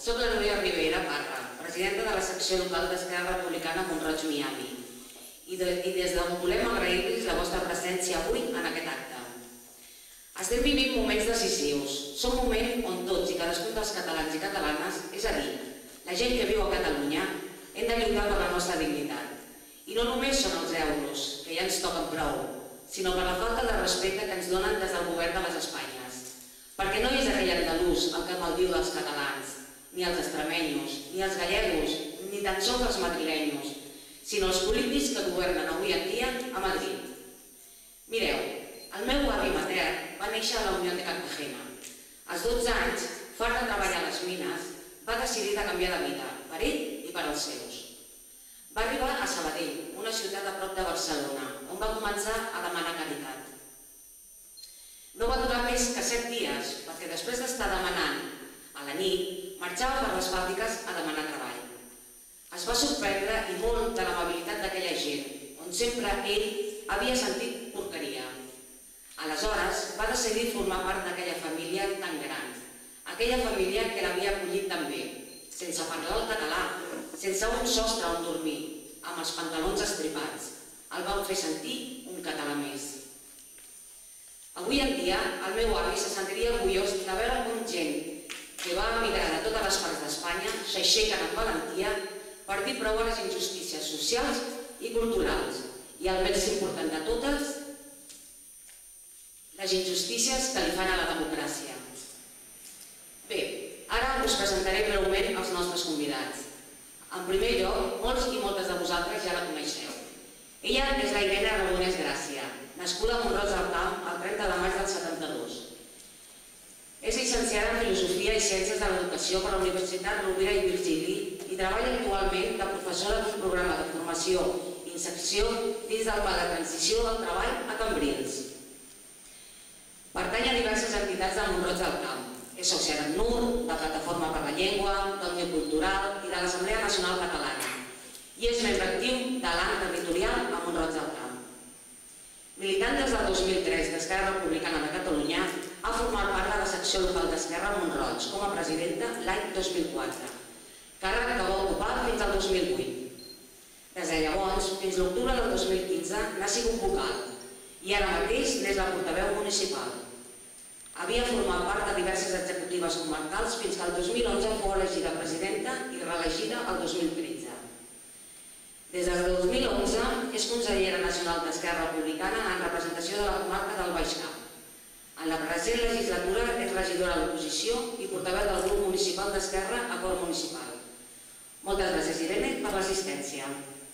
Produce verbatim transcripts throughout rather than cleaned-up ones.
Soc la Núria Rivera Parra, presidenta de la secció local d'Esquerra Republicana Mont-roig Miami, i des d'on volem agrair-los la vostra presència avui en aquest acte. Estem vivint moments decisius. Són moments on tots i cadascun dels catalans i catalanes, és a dir, la gent que viu a Catalunya, hem de lluitar per la nostra dignitat. I no només són els euros, que ja ens toquen prou, sinó per la falta de respecte que ens donen des del govern de les Espanyes. Perquè no és aquell andalús el que maldiu dels catalans, ni els extremenyos, ni els gallegos, ni tan sols els madrilenyos, sinó els polítics que governen avui en dia a Madrid. Mireu, el meu avi matern va néixer a la Unió de Cartagena. Als dotze anys, fart de treballar a les mines, va decidir de canviar de vida, per ell i per als seus. Va arribar a Sabadell, una ciutat a prop de Barcelona, on va començar a demanar caritat. No va durar més que set dies, perquè després d'estar demanant a la nit, marxava per les fàbriques a demanar treball. Es va sorprendre i molt de l'amabilitat d'aquella gent, on sempre ell havia sentit porqueria. Aleshores, va decidir formar part d'aquella família tan gran, aquella família que l'havia acollit tan bé, sense parlar el català, sense un sostre on dormir, amb els pantalons estripats. El van fer sentir un català més. Avui en dia, el meu avi se sentiria orgullós de veure com gent que va emigrar de totes les parts d'Espanya s'aixequen amb valentia per dir prou a les injustícies socials i culturals i, el més important de totes, les injustícies que li fan a la democràcia. Bé, ara us presentaré breument els nostres convidats. En primer lloc, molts i moltes de vosaltres ja la coneixeu. Ella és la Irene Aragonès Gràcia, nascuda a Mont-roig del Camp el trenta de maig del setanta-dos. És llicenciada en Filosofia i Ciències de l'Educació per la Universitat Rovira i Virgili i treballa actualment de professora d'un programa de formació i inserció dins del Pla de Transició del Treball a Cambrils. Pertany a diverses entitats de Mont-roig del Camp. És sòcia d'A C N U R, de Plataforma per la Llengua, d'Òmnium Cultural i de l'Assemblea Nacional Catalana. I és membre actiu de l'A N Territorial a Mont-roig del Camp. Militant des del dos mil tres d'Esquerra Republicana de Catalunya, ha format part de la secció local d'Esquerra a Mont-roig com a presidenta l'any dos mil quatre, càrrec que va ocupar fins al dos mil vuit. Des de llavors, fins l'octubre del dos mil quinze, n'ha sigut vocal i ara mateix n'és la portaveu municipal. Havia format part de diverses executives comarcals fins que el dos mil onze fou elegida presidenta i reelegida el dos mil tretze. Des del dos mil onze és consellera nacional d'Esquerra Republicana en representació de la comarca del Baix Camp. En la present legislatura és regidora de l'oposició i portaveu del grup municipal d'Esquerra a Cor Municipal. Moltes gràcies, Irene, per l'assistència.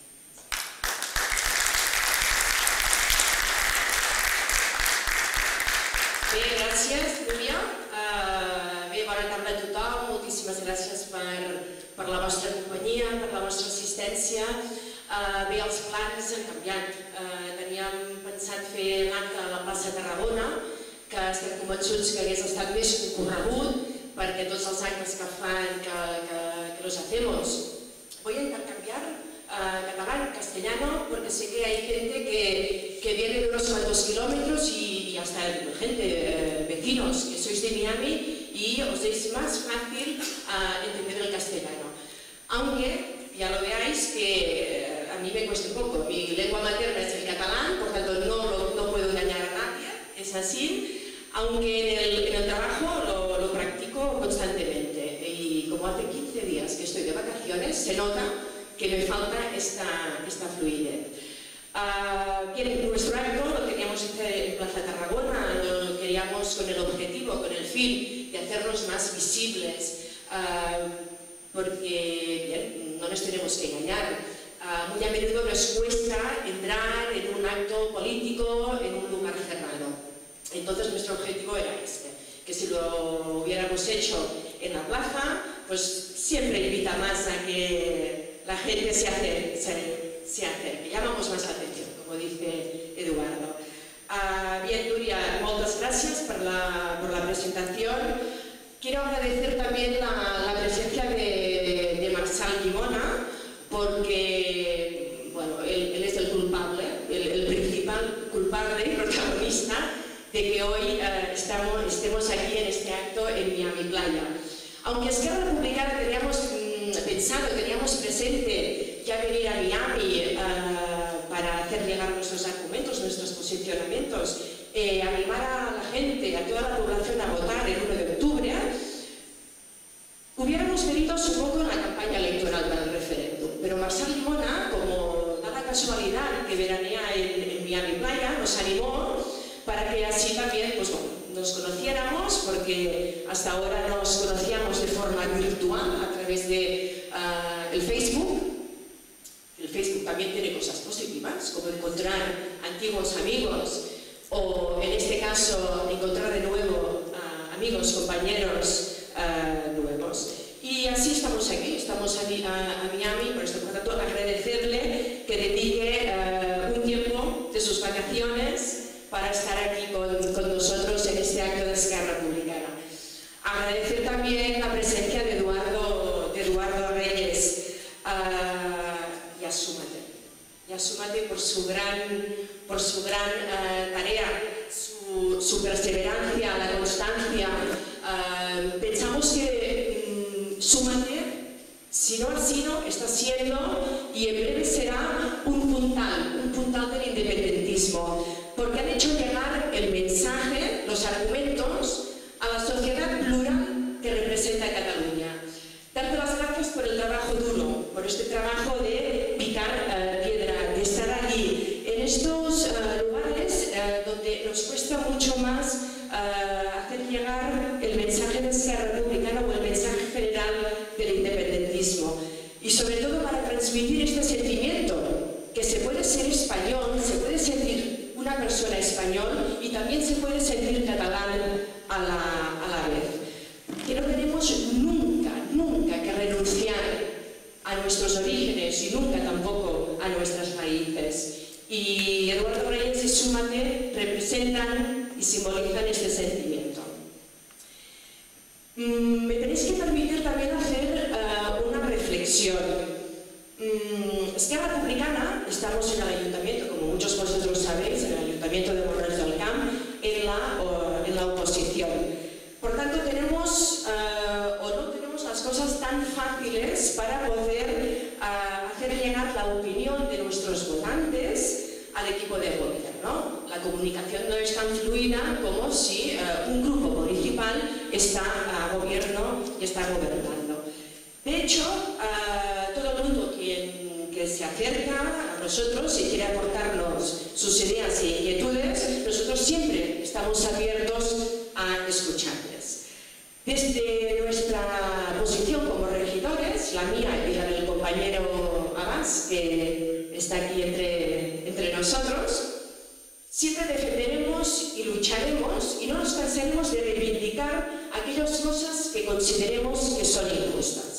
Bé, gràcies, Núria. Bé, bona tarda a tothom. Moltíssimes gràcies per la vostra companyia, per la vostra assistència. Bé, els plans han canviat. Teníem pensat fer l'acte a la plaça Tarragona, que estem convençuts que hagués estat més concorregut, perquè tots els actes que fan que los hacemos. Voy a intercambiar catalán, castellano, porque sé que hay gente que viene de unos cuantos kilómetros y hasta gente, vecinos, que sois de Miami y os es más fácil entender el castellano. Aunque, ya lo veáis, que a mí me cuesta un poco. Mi lengua materna es el catalán, por tanto no puedo engañar a nadie, es así, aunque en el trabajo lo practico constantemente. Y como hace quince días que estoy de vacaciones, se nota que me falta esta fluidez. Bien, nuestro acto lo queríamos hacer en Plaza Tarragona, lo queríamos con el objetivo, con el fin de hacernos más visibles, porque no nos tenemos que engañar. Muy a menudo nos cuesta entrar en un acto político en un lugar cerrado. Entonces nuestro objetivo era este, que si lo hubiéramos hecho en la plaza, pues siempre invita más a que la gente se acerque, llamamos más la atención, como dice Eduardo. Bien, Núria, muchas gracias por la presentación. Quiero agradecer también la presencia de Marçal Llimona, porque él es el culpable, el principal culpable y protagonista de que hoy estemos aquí en este acto en Miami Playa. Aunque Esquerra Republicana teníamos mmm, pensado, teníamos presente ya venir a Miami uh, para hacer llegar nuestros argumentos, nuestros posicionamientos, eh, animar a la gente, a toda la población a votar el uno de octubre, hubiéramos venido supongo en la campaña electoral para el referéndum. Pero Marçal Llimona, como da la casualidad que veranea en, en Miami Playa, nos animó para que así también pues, bueno, nos conociéramos, porque hasta ahora nos conocíamos de forma virtual a través de uh, el Facebook. El Facebook también tiene cosas positivas, como encontrar antiguos amigos o, en este caso, encontrar de nuevo uh, amigos, compañeros uh, nuevos. Y así estamos aquí, estamos a, a, a Miami, por esto, por tanto, agradecerle que dedique uh, un tiempo de sus vacaciones para estar aquí con, con nosotros en este acto de Esquerra Republicana. Agradecer también la presencia de Eduardo, de Eduardo Reyes uh, y a Súmate, y a Súmate por su gran, por su gran uh, tarea, su, su perseverancia, la constancia. Uh, pensamos que um, Súmate, si no ha sido, está siendo y en breve será un puntal, un puntal del independentismo, porque han hecho llegar el mensaje, los argumentos, a la sociedad plural que representa Cataluña. Darte las gracias por el trabajo duro, por este trabajo de picar uh, piedra, de estar allí, en estos uh, lugares uh, donde nos cuesta mucho más uh, hacer llegar el mensaje de Esquerra Republicana o el mensaje general del independentismo. Y sobre todo para transmitir este sentimiento, que se puede ser español, se puede sentir una persona español y también se puede sentir catalán a la, a la vez. Que no tenemos nunca, nunca que renunciar a nuestros orígenes y nunca tampoco a nuestras raíces. Y Eduardo Reyes y Súmate representan y simbolizan este sentimiento. Mm, me tenéis que permitir también hacer uh, una reflexión. Mm, Esquerra Republicana, estamos en el Ayuntamiento, como muchos de vosotros sabéis, en el Ayuntamiento de Mornals del Camp, en la, o, en la oposición. Por tanto, tenemos uh, o no tenemos las cosas tan fáciles para poder uh, hacer llegar la opinión de nuestros votantes al equipo de gobierno. La comunicación no es tan fluida como si uh, un grupo municipal está a gobierno y está gobernando. De hecho, uh, todo el mundo quien, que se acerca a nosotros y quiere aportarnos sus ideas e inquietudes, nosotros siempre estamos abiertos a escucharles. Desde nuestra posición como regidores, la mía y la del compañero Abbas, que está aquí entre, entre nosotros, siempre defenderemos y lucharemos y no nos cansaremos de reivindicar aquellas cosas que consideremos que son injustas.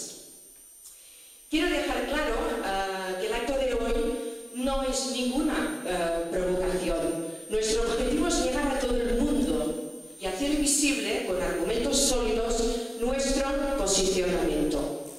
Quiero dejar claro uh, que el acto de hoy no es ninguna uh, provocación. Nuestro objetivo es llegar a todo el mundo y hacer visible, con argumentos sólidos, nuestro posicionamiento.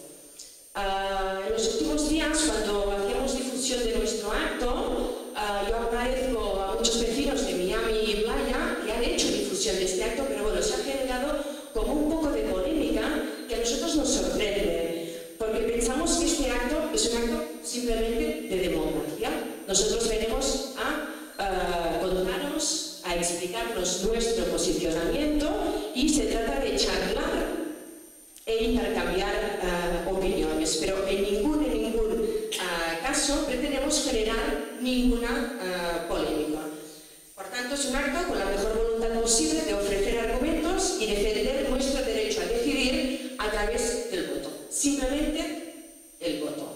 Uh, en los últimos días, cuando hacíamos difusión de nuestro acto, uh, yo agradezco a muchos vecinos de Miami y Playa que han hecho difusión de este acto, pero bueno, se ha generado como un poco de polémica que a nosotros nos sorprende, porque pensamos que este acto es un acto simplemente de democracia. Nosotros venimos a uh, contarnos, a explicarnos nuestro posicionamiento y se trata de charlar e intercambiar uh, opiniones, pero en ningún, en ningún uh, caso pretendemos generar ninguna uh, polémica. Por tanto, es un acto con la mejor voluntad posible de ofrecer argumentos y defender nuestro derecho a decidir a través del voto. Simplemente el voto.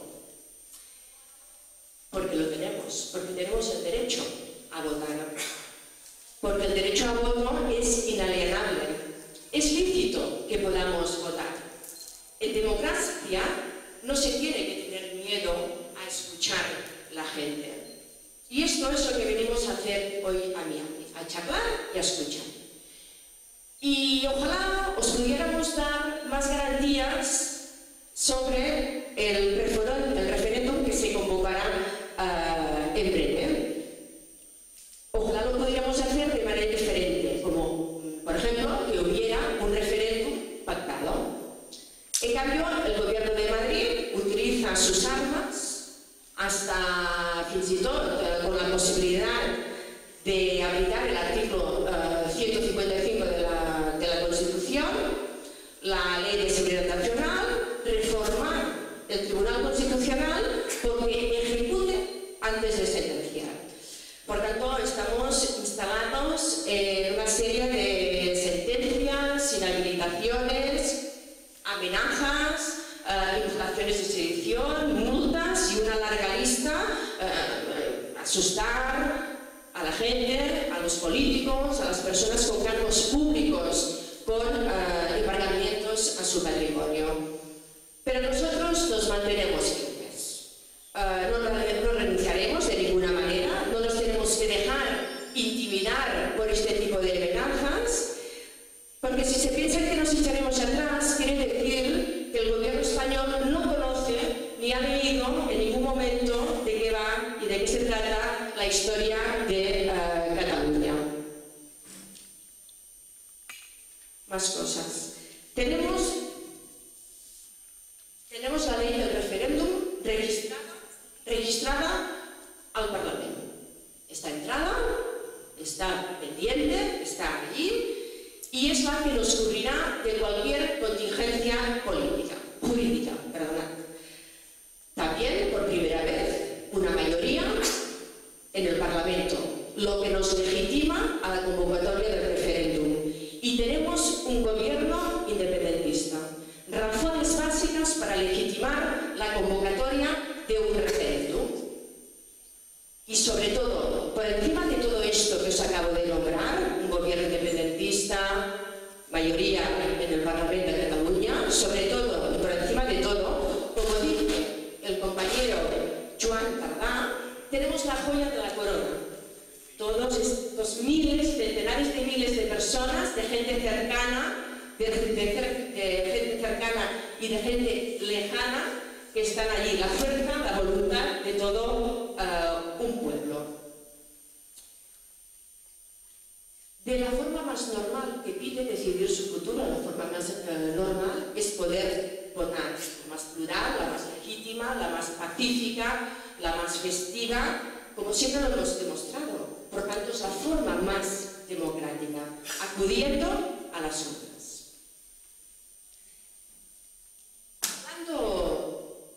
Porque lo tenemos, porque tenemos el derecho a votar. Porque el derecho a voto es inalienable. Es lícito que podamos votar. En democracia no se tiene que tener miedo a escuchar la gente. Y esto es lo que venimos a hacer hoy a Miami, a charlar y a escuchar. Y ojalá os pudiéramos dar más garantías sobre el referéndum, el referéndum que se convocará uh, en breve. Ojalá lo podríamos hacer de manera diferente, como por ejemplo que hubiera un referéndum pactado. aplicar el artículo uh, ciento cincuenta y cinco de la, de la Constitución, la Ley de Seguridad Nacional, reformar el Tribunal Constitucional porque ejecute antes de sentenciar. Por tanto, estamos instalados en una serie de sentencias, inhabilitaciones, amenazas, uh, imputaciones de sedición, multas y una larga lista, uh, asustar a la gente, a los políticos, a las personas con cargos públicos, con uh, embargamientos a su patrimonio. Pero nosotros nos mantenemos firmes. Uh, no, no renunciaremos de ninguna manera, no nos tenemos que dejar intimidar por este tipo de amenazas, porque si se piensa que nos echaremos atrás, quiere decir que el gobierno español no conoce ni ha leído en ningún momento de qué va y de qué se trata la historia de uh, Cataluña. Más cosas. Tenemos, tenemos la ley del referéndum registrada, registrada al Parlamento. Está entrada, está pendiente, está allí y es la que nos cubrirá de cualquier contingencia política, jurídica. Perdonad. También, por primera vez, una mayoría en el Parlamento, lo que nos legitima a la convocatoria del referéndum. Y tenemos un gobierno independentista. Razones básicas para legitimar la convocatoria de un referéndum. Y sobre todo, por encima de todo esto que os acabo de nombrar, un gobierno independentista, mayoría en el Parlamento de Cataluña, sobre todo y por encima de todo, como dice el compañero Joan Tardà, tenemos la joya de la corona. Todos estos miles, centenares de miles de personas, de gente cercana, de, de, de gente cercana y de gente lejana, que están allí, la fuerza, la voluntad de todo uh, un pueblo. De la forma más normal que pide decidir su futuro, la forma más uh, normal es poder votar, la más plural, la más legítima, la más pacífica, la más festiva, como siempre lo hemos demostrado. Por tanto, es la forma más democrática, acudiendo a las urnas. Hablando...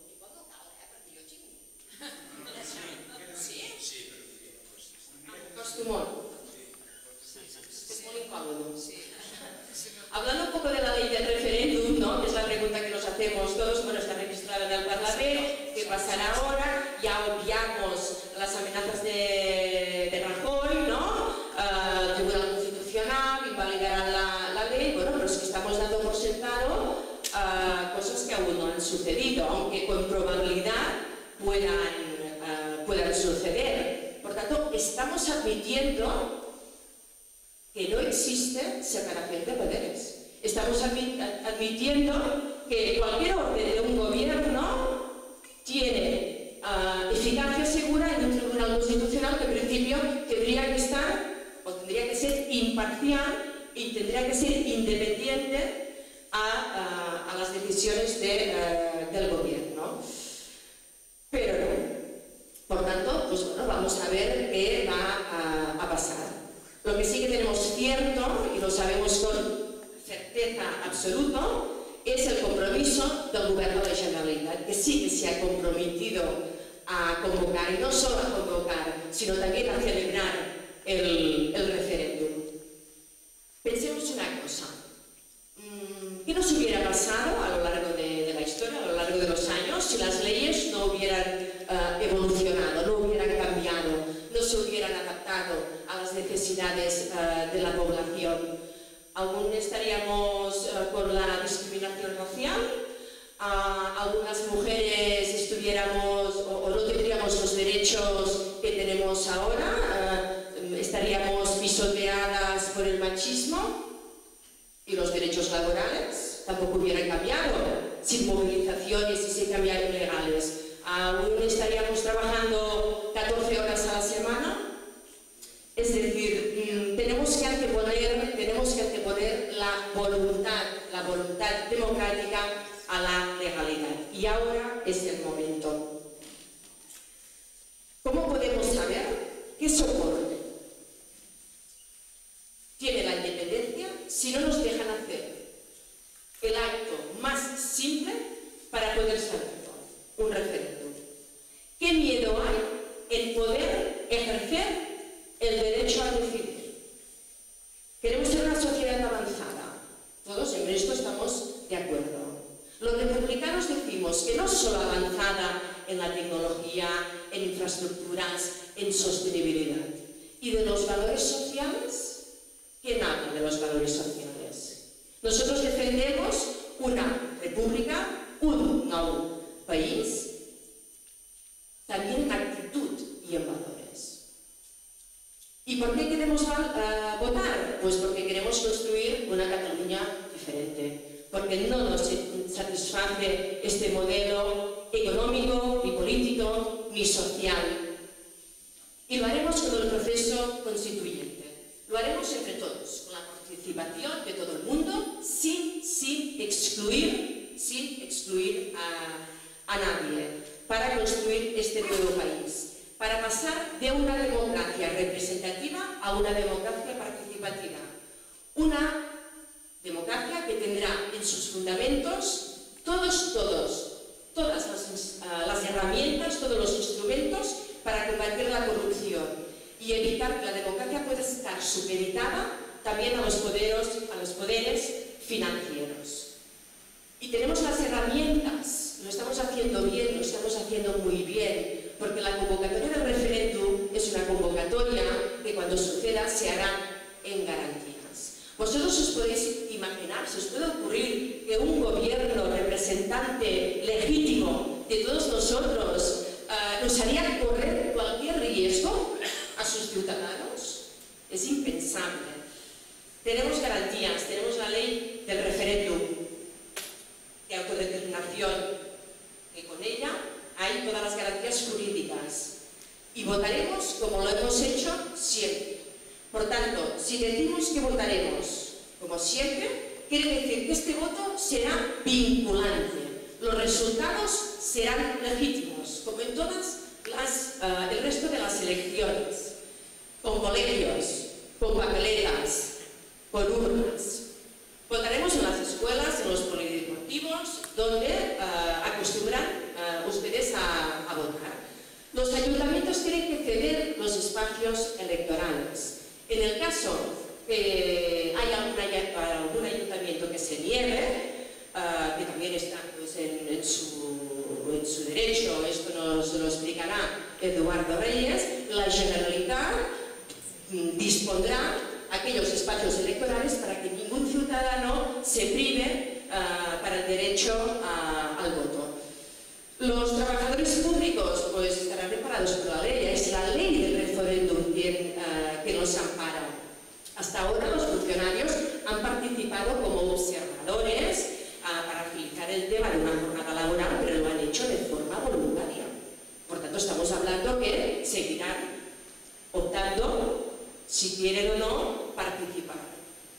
Es muy incómodo. Hablando un poco de la ley del referéndum, ¿no? Que es la pregunta que nos hacemos todos, bueno, está registrada en el Parlamento, ¿qué pasará ahora? Ya obviamos las amenazas de, de Rajoy, ¿no? Uh, Tribunal Constitucional, invalidarán la, la ley, bueno, pero es que estamos dando por sentado uh, cosas que aún no han sucedido, aunque con probabilidad puedan, uh, puedan suceder. Por tanto, estamos admitiendo que no existe separación de poderes. Estamos admitiendo que cualquier orden de un gobierno tiene uh, eficacia segura en un tribunal constitucional que en principio tendría que estar o tendría que ser imparcial y tendría que ser independiente a, a, a las decisiones de, uh, del gobierno. Pero no. Por tanto, pues bueno, vamos a ver qué va a, a pasar. Lo que sí que tenemos cierto, y lo sabemos con certeza absoluta, es el compromiso del Gobierno de la Generalitat, que sí que se ha comprometido a convocar, y no solo a convocar, sino también a celebrar el, el referéndum. Pensemos una cosa, ¿qué nos hubiera pasado a lo largo de, de la historia, a lo largo de los años, si las leyes no hubieran uh, evolucionado, no hubieran cambiado, no se hubieran adaptado a las necesidades uh, de la población? ¿Aún estaríamos uh, con la discriminación racial? Uh, ¿Algunas mujeres estuviéramos o, o no tendríamos los derechos que tenemos ahora? Uh, ¿Estaríamos pisoteadas por el machismo? ¿Y los derechos laborales? Tampoco hubieran cambiado, sin movilizaciones y sin cambios legales. ¿Aún estaríamos trabajando catorce horas a la semana? Es decir, tenemos que anteponer, tenemos que anteponer la voluntad, la voluntad democrática a la legalidad. Y ahora es el momento. ¿Cómo podemos saber qué soporte si no nos dejan hacer el acto más simple para poder saberlo, un referéndum. ¿Qué miedo hay en poder ejercer el derecho a decidir? Queremos ser una sociedad avanzada. Todos en esto estamos de acuerdo. Los republicanos decimos que no solo avanzada en la tecnología, en infraestructuras, en sostenibilidad. ¿Y de los valores sociales? ¿Quién habla de los valores sociales? Nosotros defendemos una república, un nuevo país, también en actitud y en valores. ¿Y por qué queremos uh, votar? Pues porque queremos construir una Cataluña diferente, porque no nos satisface este modelo económico, ni político, ni social. Y lo haremos con el proceso constituyente. Lo haremos entre todos, con la participación de todo el mundo, sin, sin excluir, sin excluir a, a nadie, para construir este nuevo país, para pasar de una democracia representativa a una democracia participativa. Una democracia que tendrá en sus fundamentos todos, todos, todas las, uh, las herramientas, todos los instrumentos para combatir la corrupción y evitar que la democracia pueda estar supeditada también a los poderes, a los poderes financieros. Y tenemos las herramientas, lo estamos haciendo bien, lo estamos haciendo muy bien, porque la convocatoria del referéndum es una convocatoria que cuando suceda se hará en garantías. Vosotros os podéis imaginar, se os puede ocurrir que un gobierno representante legítimo de todos nosotros uh, nos haría correr cualquier riesgo a sus ciudadanos. Es impensable. Tenemos garantías, tenemos la ley del referéndum de autodeterminación, que con ella hay todas las garantías jurídicas. Y votaremos como lo hemos hecho siempre. Por tanto, si decimos que votaremos como siempre, quiere decir que este voto será vinculante. Los resultados serán legítimos, como en todas las, uh, el resto de las elecciones, con colegios, con papeletas, con urnas. Votaremos en las escuelas, en los polideportivos, donde uh, acostumbran uh, ustedes a, a votar. Los ayuntamientos tienen que ceder los espacios electorales. En el caso que haya alguna, algún ayuntamiento que se niegue, uh, que también está pues, en, en, su, en su derecho, esto nos lo explicará Eduardo Reyes, la Generalitat dispondrá aquellos espacios electorales para que ningún ciudadano se prive uh, para el derecho a, al voto. Los trabajadores públicos pues, estarán preparados por la ley, es la ley del referéndum que, uh, que nos ampara. Hasta ahora los funcionarios han participado como observadores uh, para agilizar el tema de una jornada laboral, pero lo han hecho de forma voluntaria. Por tanto, estamos hablando que seguirán optando si quieren o no participar.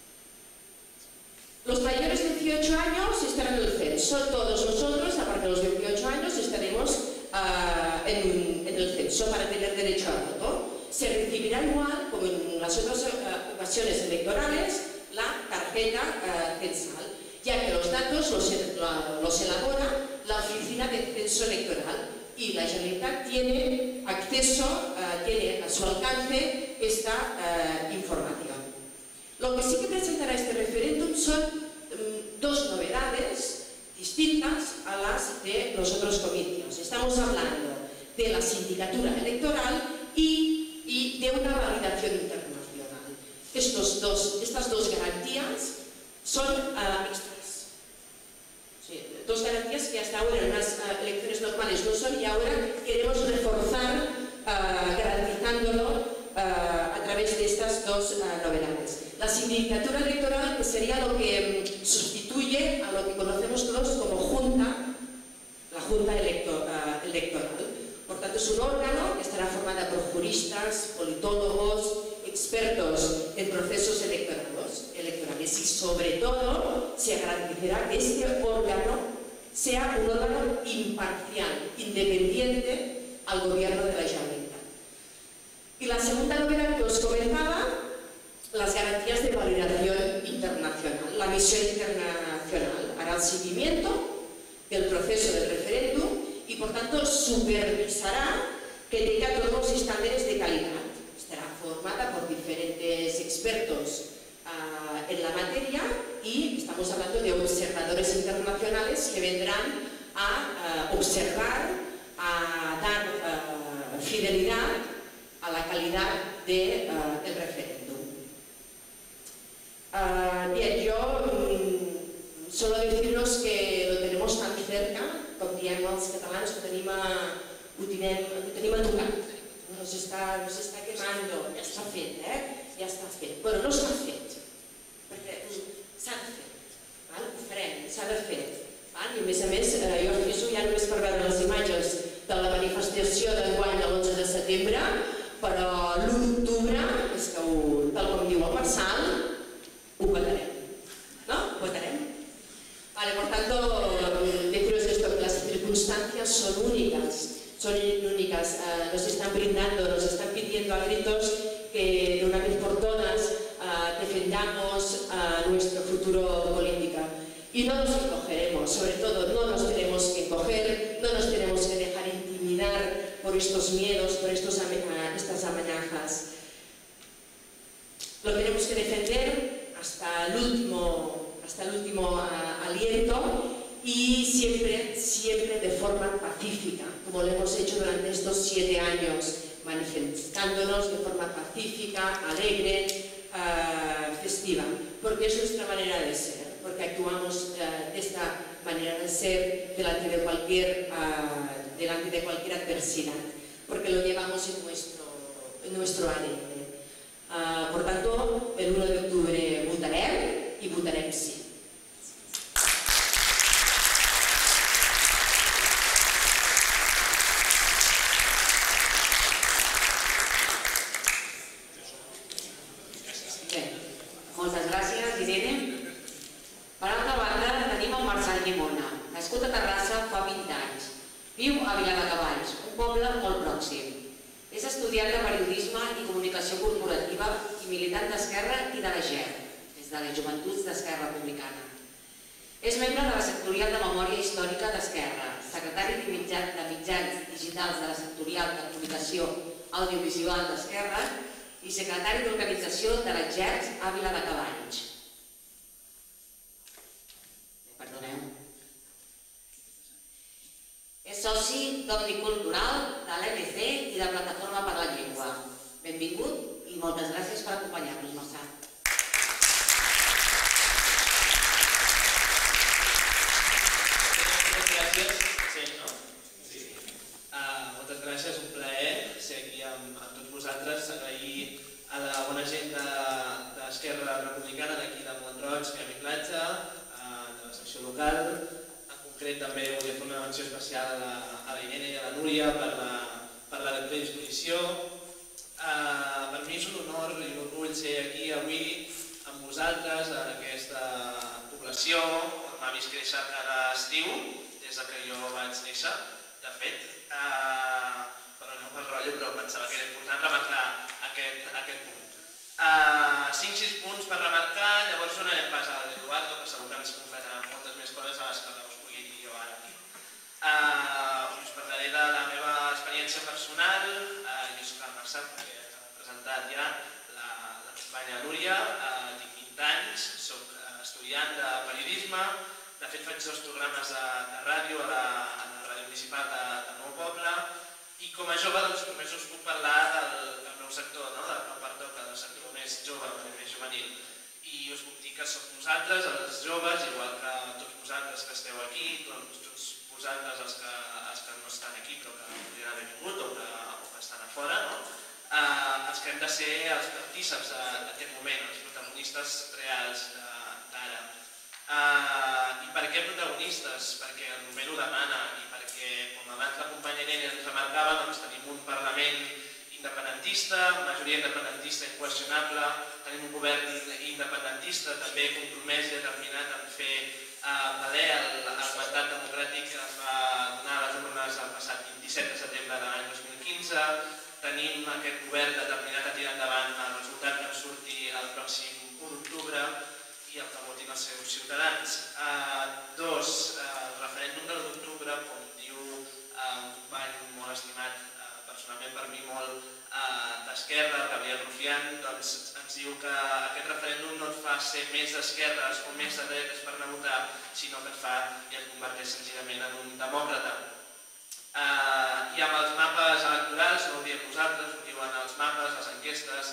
Los mayores de dieciocho años estarán en el censo. Todos nosotros, a partir de los dieciocho años, estaremos uh, en, en el censo para tener derecho al voto. Se recibirá igual, como en las otras uh, ocasiones electorales, la tarjeta uh, censal, ya que los datos los, la, los elabora la Oficina de Censo Electoral y la Generalitat tiene acceso, uh, tiene a su alcance esta uh, información. Lo que sí que presentará este referéndum son um, dos novedades distintas a las de los otros comicios. Estamos hablando de la sindicatura electoral y, y de una validación internacional. Estos dos, estas dos garantías son uh, extras. Sí, dos garantías que hasta ahora en las uh, elecciones normales no son y ahora queremos reforzar uh, garantizándolo Uh, a través de estas dos uh, novedades. La sindicatura electoral, que sería lo que um, sustituye a lo que conocemos todos como Junta, la Junta electo, uh, Electoral. Por tanto, es un órgano que estará formado por juristas, politólogos, expertos en procesos electorales, electorales y sobre todo se garantizará que este órgano sea un órgano imparcial, independiente al gobierno de la Generalitat. Y la segunda novedad que os comentaba, las garantías de validación internacional, la misión internacional hará el seguimiento del proceso del referéndum y, por tanto, supervisará que tenga todos los estándares de calidad. Estará formada por diferentes expertos uh, en la materia y estamos hablando de observadores internacionales que vendrán a uh, observar, a dar uh, fidelidad a la calidad del de, uh, referéndum. Uh, bien, yo um, solo deciros que lo tenemos tan cerca, com diem els catalans, que tenim a, ho tenim, ho tenim a tocar. Nos està, nos està quemando, ja està fet, eh? Ja està fet. Però no està fet, perquè s'ha de fer, val? Ho farem, s'ha de fer. Val? I a més a més, eh, jo aviso ja només per veure les imatges de la manifestació d'enguany de l'onze de setembre, però l'u d'octubre, és que ho, tal com diu el Marçal, ho petarem. ¿No? Ho petarem. Vale, por tanto, deciros esto, que las circunstancias son únicas. Son únicas, uh, nos están brindando, nos están pidiendo a gritos que de una vez por todas uh, defendamos uh, nuestro futuro político. Y no nos encogeremos, sobre todo no nos tenemos que encoger, no nos tenemos que dejar intimidar por estos miedos, por estos amenazas, estas amenazas. Lo tenemos que defender hasta el último, hasta el último uh, aliento. Y siempre, siempre de forma pacífica, como lo hemos hecho durante estos siete años, manifestándonos de forma pacífica, alegre, uh, festiva, porque es nuestra manera de ser, porque actuamos uh, de esta manera de ser delante de cualquier, uh, delante de cualquier adversidad, porque lo llevamos en nuestro, en nuestro A D N. Uh, por tanto, el uno de octubre votarem y votarem sí. Moltes gràcies, Irene. Per altra banda, tenim el Marçal Llimona, nascut a Terrassa fa vint anys. Viu a Viladecavalls, un poble molt pròxim. És estudiant de periodisme i comunicació corporativa i militant d'Esquerra i de la G E R, des de les Joventuts d'Esquerra Republicana. És membre de la sectorial de Memòria Històrica d'Esquerra, secretari de mitjans digitals de la sectorial de comunicació audiovisual d'Esquerra i secretari d'organització de l'Exèrcit a Viladecavalls. Perdoneu. És soci d'Omnicultural, de l'E N C i de Plataforma per la Llengua. Benvingut i moltes gràcies per acompanyar-nos, Marçal. Moltes gràcies. Sí, no? Sí. Moltes gràcies, un plaer ser aquí amb tots vosaltres, agrair a la bona gent d'Esquerra Republicana d'aquí de Mont-roig, Miami Platja, de la secció local. En concret també volia fer una menció especial a la Irene i a la Núria per la predisposició. Per mi és un honor i un orgull ser aquí avui amb vosaltres, en aquesta població on m'ha vist créixer cada estiu, des que jo vaig néixer, de fet. Perdoneu pel rotllo, però pensava que era important remarcar aquest punt. cinc sis punts per remarcar, llavors donarem pas a l'Eduardo, que segur que ens concretarà moltes més coses a les que no us pugui dir jo ara aquí. Us parlaré de la meva experiència personal. Jo soc el Marçal, perquè s'ha presentat ja la companya Núria, tinc vint anys, soc estudiant de periodisme, de fet faig dos programes de ràdio a la ràdio municipal del meu poble, i com a jove només us puc parlar del meu sector, del meu pertoca, del sector més jove, més juvenil. I us puc dir que som nosaltres, els joves, igual que tots vosaltres que esteu aquí, tots vosaltres els que no estan aquí però que podrien haver vingut o que estan a fora, els que hem de ser els partíceps d'aquest moment, els protagonistes reals d'ara. I per què protagonistes? Perquè el moment ho demana i perquè, com abans la companya Irene ens remarcava, tenim un Parlament independentista, majoria independentista inqüestionable, tenim un govern independentista també compromès i determinat en fer valer el mandat democràtic que es va donar a les urnes el passat vint-i-set de setembre de l'any dos mil quinze, tenim aquest govern determinat a tirar endavant el resultat que ens surti el pròxim u d'octubre, i Ciutadans. Dos, el referèndum de l'u d'octubre, com diu un company molt estimat, personalment per mi molt d'esquerra, Gabriel Rufián, doncs ens diu que aquest referèndum no et fa ser més d'esquerres o més de dretes per anar a votar, sinó que et fa i et converteix senzillament en un demòcrata. I amb els mapes electorals, no ho diem nosaltres, ho diuen els mapes, les enquestes,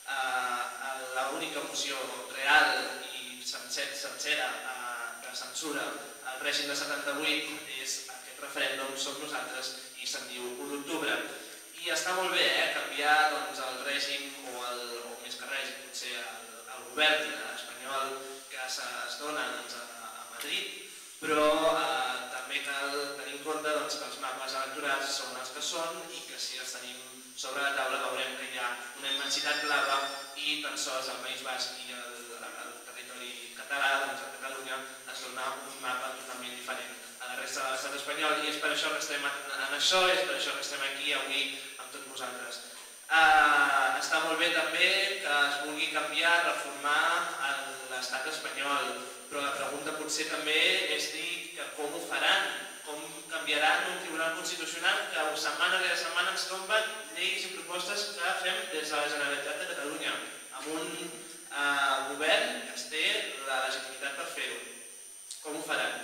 l'única moció real i sencera que censura el règim de setanta-vuit és aquest referèndum, som nosaltres, i se'n diu u d'octubre. I està molt bé canviar el règim, o més que règim, potser el govern espanyol que es dona a Madrid, però també cal tenir en compte que els mapes electorals són els que són i que si els tenim sobre la taula veurem que hi ha una immensitat blava i tan sols al País Basc i al territori català, doncs a Catalunya, es dona un mapa totalment diferent a la resta de l'estat espanyol i és per això que estem en això, és per això que estem aquí avui amb tots vosaltres. Està molt bé també que es vulgui canviar, reformar l'estat espanyol, però la pregunta potser també és dir com ho faran, com canviaran un tribunal constitucional que setmana rere setmana ens tomben lleis i propostes que fem des de la Generalitat de Catalunya, amb un govern que es té la legitimitat per fer-ho. Com ho faran?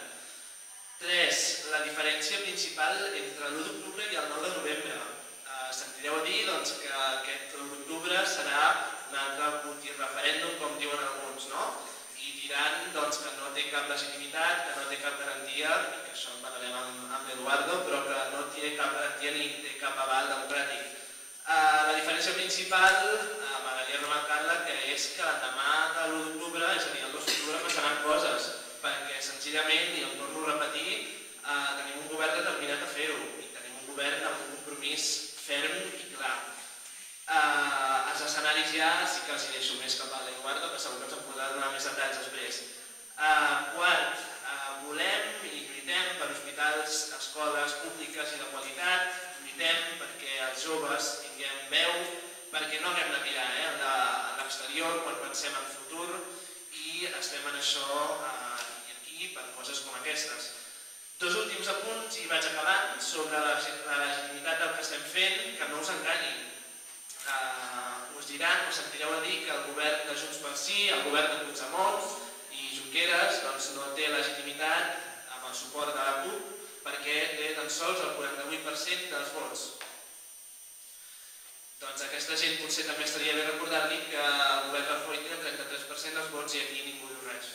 Tres, la diferència principal entre l'u d'octubre i el nou de novembre. Sentireu a dir que aquest u d'octubre serà un altre referèndum, com diuen alguns, no? I diran que no té cap legitimitat, que no té cap garantia, i que això en parlarem amb l'Eduardo, però que no té cap garantia ni té cap aval democràtic. La diferència principal, m'agradaria remarcar-la, que és que l'endemà de l'u d'octubre, és a dir, el dos d'octubre, passaran coses, perquè senzillament, i em torno a repetir, tenim un govern determinat a fer-ho, i tenim un govern amb un compromís ferm i clar. Els escenaris ja sí que els hi deixo més cap a l'Eduardo, que segur que ens en podrà donar més detalls després. Quart, volem i lluitem per hospitals, escoles públiques i de qualitat, lluitem perquè els joves tinguem veu, perquè no haguem de mirar a l'exterior quan pensem en futur i estem en això i aquí per coses com aquestes. Dos últims apunts i vaig acabant sobre la legitimitat del que estem fent, que no us enganyin. Us diran, us sentireu a dir que el govern de Junts pel Sí, el govern de Puigdemont i Junqueras no té legitimitat amb el suport de la CUP perquè té tan sols el quaranta-vuit per cent dels vots. Doncs aquesta gent potser també estaria bé recordar-li que el govern de Rajoy té el trenta-tres per cent dels vots i aquí ningú diu res.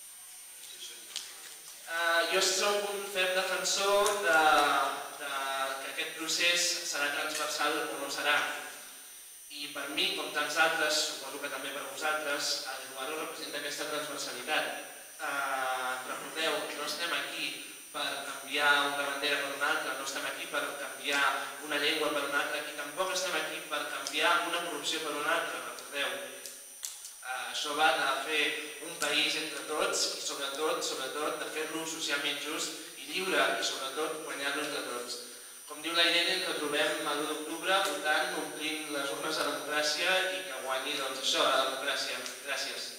Jo soc un ferm defensor que aquest procés serà transversal o no serà. I per mi, com tants altres, suposo que també per vosaltres, l'Eduardo representa aquesta transversalitat. Recordeu, no estem aquí per canviar una bandera per una altra, no estem aquí per canviar una llengua per una altra, i tampoc estem aquí per canviar una corrupció per una altra, recordeu. Això va de fer un país entre tots i sobretot, sobretot, de fer-lo socialment just i lliure i sobretot guanyar-lo entre tots. Com diu la Irene, ens retrobem l'u d'octubre votant, omplint les urnes de democràcia i que guanyi doncs això, la democràcia. Gràcies.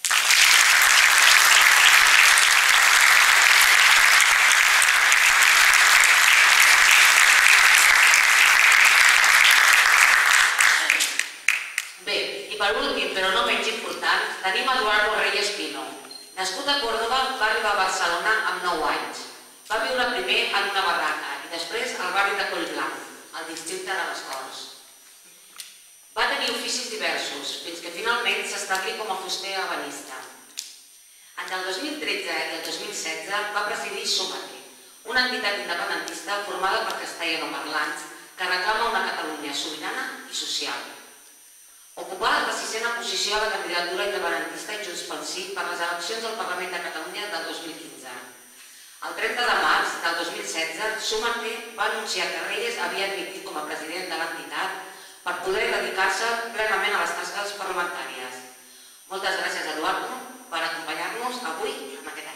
Per últim, però no menys important, tenim Eduardo Reyes Pino. Nascut a Córdoba, va arribar a Barcelona amb nou anys. Va viure primer en una barraca i després al barri de Collblanc, al districte de les Corts. Va tenir oficis diversos, fins que finalment s'establí com a fuster ebenista. Entre el dos mil tretze i el dos mil setze va presidir Súmate, una entitat independentista formada per castellanoparlants que reclama una Catalunya sobirana i social. Ocupà la sisena posició a la candidatura independentista i Junts pel Sí per les eleccions al Parlament de Catalunya del dos mil quinze. El trenta de març del dos mil setze, Súmate va anunciar que Reyes havia admitit com a president de l'entitat per poder dedicar-se plenament a les tasques parlamentàries. Moltes gràcies, Eduardo, per acompanyar-nos avui en aquest acte.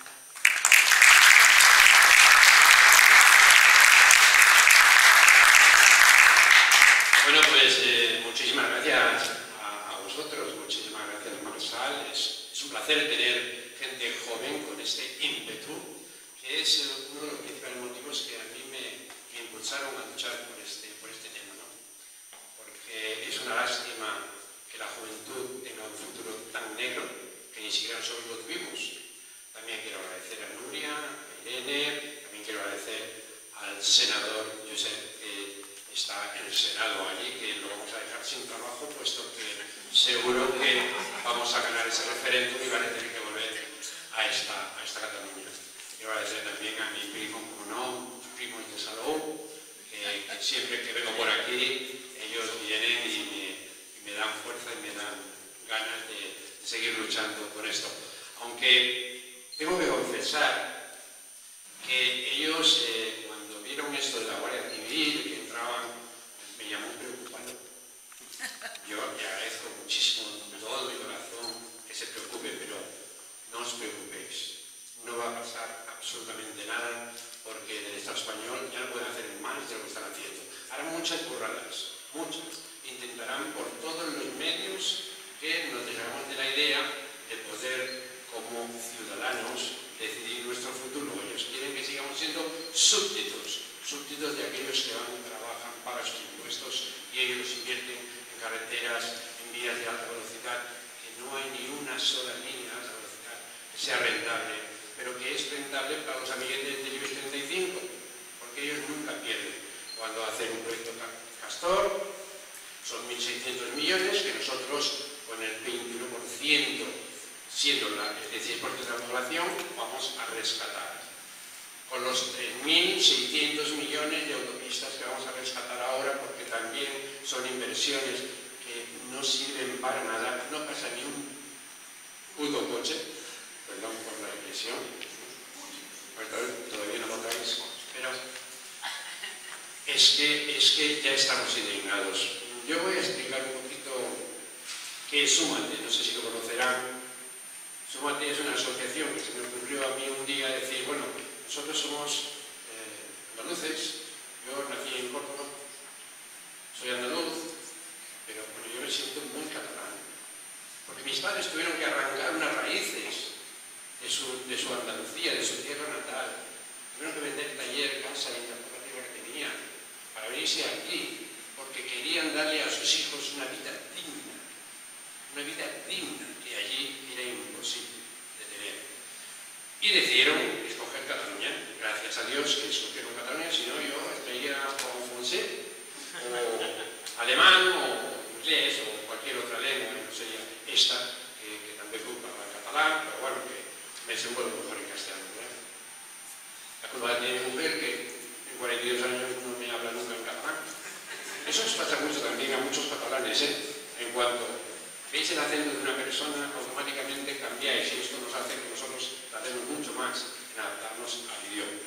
Bueno, pues eh, muchísimas gracias a, a vosotros, muchísimas gracias, Marisal. Es, es un placer tener gente joven con este ímpetu, que es uno de los principales motivos que a mí me, me impulsaron a luchar por este, por este tema, ¿no? Porque es una lástima que la juventud tenga un futuro tan negro que ni siquiera nosotros lo tuvimos. También quiero agradecer a Nuria, a Irene, también quiero agradecer al senador Josep, que está en el Senado allí, que lo vamos a dejar sin trabajo, puesto que seguro que vamos a ganar ese referéndum y van a tener que volver a esta, a esta Cataluña. Quiero agradecer también a mi primo, como no, mis primos de Salou, que, que siempre que vengo por aquí, ellos vienen y me, y me dan fuerza y me dan ganas de, de seguir luchando por esto. Aunque tengo que confesar que ellos, eh, cuando vieron esto de la Guardia Civil, que entraban, me llamó preocupado. Yo le agradezco muchísimo con todo mi corazón que se preocupe, pero no os preocupéis. No va a pasar absolutamente nada, porque en el Estado español ya no pueden hacer más de lo que están haciendo. Harán muchas burradas, muchas. Intentarán por todos los medios que nos dejamos de la idea de poder, como ciudadanos, decidir nuestro futuro. Ellos quieren que sigamos siendo súbditos, súbditos de aquellos que van y trabajan, pagan sus impuestos y ellos los invierten en carreteras, en vías de alta velocidad, que no hay ni una sola línea de alta velocidad que sea rentable, pero que es rentable para los amiguetes del IBEX treinta y cinco, porque ellos nunca pierden. Cuando hacen un proyecto Castor, son mil seiscientos millones que nosotros, con el veintiuno por ciento, siendo la, el dieciséis por ciento de la población, vamos a rescatar. Con los tres mil seiscientos millones de autopistas que vamos a rescatar ahora, porque también son inversiones que no sirven para nada, no pasa ni un puto coche, perdón por la expresión, todavía no lo traéis, pero es que, es que ya estamos indignados. Yo voy a explicar un poquito qué es Súmate, no sé si lo conocerán. Súmate es una asociación que se me ocurrió a mí un día decir, bueno, nosotros somos eh, andaluces, yo nací en Córdoba, soy andaluz, pero bueno, yo me siento muy catalán, porque mis padres tuvieron que arrancar unas raíces de su, de su Andalucía, de su tierra natal, tuvieron que vender taller, casa, la informática que tenían, para venirse aquí, porque querían darle a sus hijos una vida digna, una vida digna, que allí era imposible de tener. Y decidieron escoger Cataluña. Gracias a Dios que escogieron Cataluña, si no yo estaría con francés, o alemán, o inglés, o cualquier otra lengua, no sería esta, que, que también culpa el catalán, pero bueno, que me desenvuelvo mejor en castellano. ¿eh? La culpa de mi mujer, que en cuarenta y dos años no me habla nunca en catalán. Eso os pasa mucho también a muchos catalanes, ¿eh? En cuanto veis el acento de una persona, automáticamente cambiáis, y esto nos hace que nosotros tardemos mucho más en adaptarnos al idioma.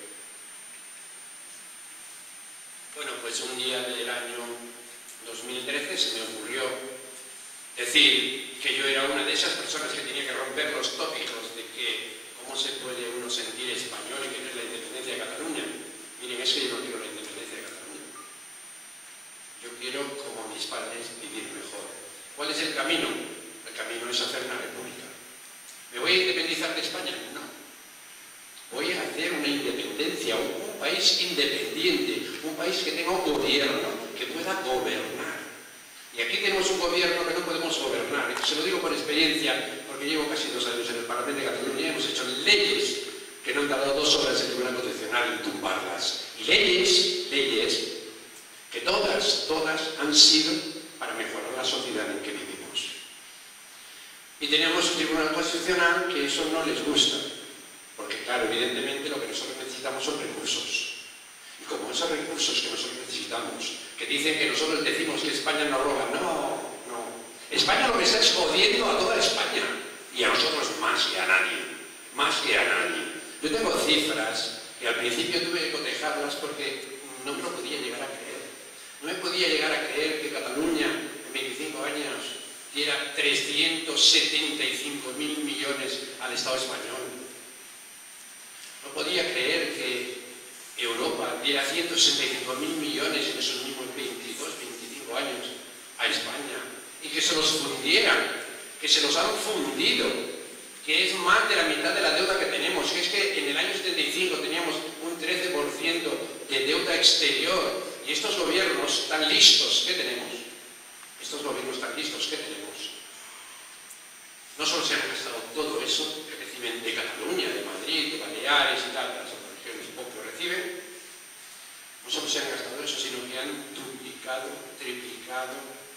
Bueno, pues un día del año dos mil trece se me ocurrió decir que yo era una de esas personas que tenía que romper los tópicos de que cómo se puede uno sentir español y querer la independencia de Cataluña. Miren, es que yo no quiero la independencia de Cataluña. Yo quiero, como mis padres, vivir mejor. ¿Cuál es el camino? El camino es hacer una república. ¿Me voy a independizar de España? No. Voy a hacer una independencia, un, un país independiente, un país que tenga un gobierno, que pueda gobernar. Y aquí tenemos un gobierno que no podemos gobernar. Se lo digo por experiencia, porque llevo casi dos años en el Parlamento de Cataluña y hemos hecho leyes que no han tardado dos horas en el Tribunal Constitucional en tumbarlas. Y leyes, leyes, que todas, todas han sido para mejorar la sociedad en que vivimos. Y tenemos un Tribunal Constitucional que eso no les gusta, porque claro, evidentemente lo que nosotros necesitamos son recursos. Y como esos recursos que nosotros necesitamos, que dicen que nosotros decimos que España no roba, no, no. España lo que está es jodiendo a toda España, y a nosotros más que a nadie, más que a nadie. Yo tengo cifras que al principio tuve que cotejarlas porque no me lo podía llegar a creer. No me podía llegar a creer que Cataluña, en veinticinco años, diera trescientos setenta y cinco mil millones al Estado español. No podía creer que Europa diera ciento sesenta y cinco mil millones en esos mismos veintidós, veinticinco años a España y que se los fundieran, que se los han fundido, que que es más de la mitad de la deuda que tenemos, que es que en el año setenta y cinco teníamos un trece por ciento de deuda exterior, y estos gobiernos tan listos, ¿qué tenemos? Estos gobiernos tan listos, ¿qué tenemos? No solo se han gastado todo eso que reciben de Cataluña, de Madrid, de Baleares y tal, las otras regiones poco reciben, no solo se han gastado eso, sino que han duplicado, triplicado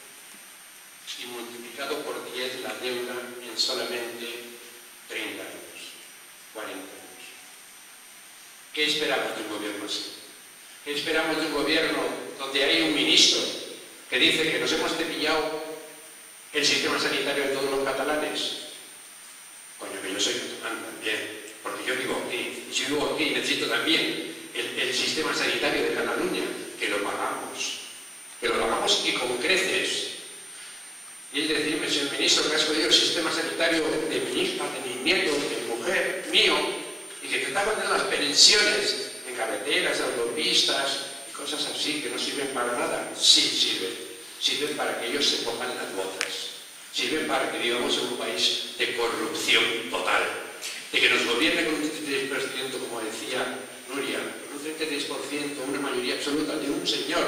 y multiplicado por diez la deuda en solamente treinta años, cuarenta años. ¿Qué esperamos de un gobierno así? ¿Qué esperamos de un gobierno donde hay un ministro que dice que nos hemos cepillado el sistema sanitario de todos los catalanes? Coño, que yo soy catalán también, porque yo vivo aquí, y si vivo aquí necesito también el, el sistema sanitario de Cataluña, que lo pagamos, que lo pagamos y con creces. Y es decirme, señor ministro, que has pedido el sistema sanitario de mi hija, de mi nieto, de mi mujer, mío, y que te está pagando las pensiones en carreteras, autopistas y cosas así que no sirven para nada. Sí, sirven. Sirven para que ellos se pongan las botas. Sirven para que vivamos en un país de corrupción total. De que nos gobierne con un treinta y tres por ciento, como decía Nuria, con un treinta y tres por ciento, una mayoría absoluta de un señor,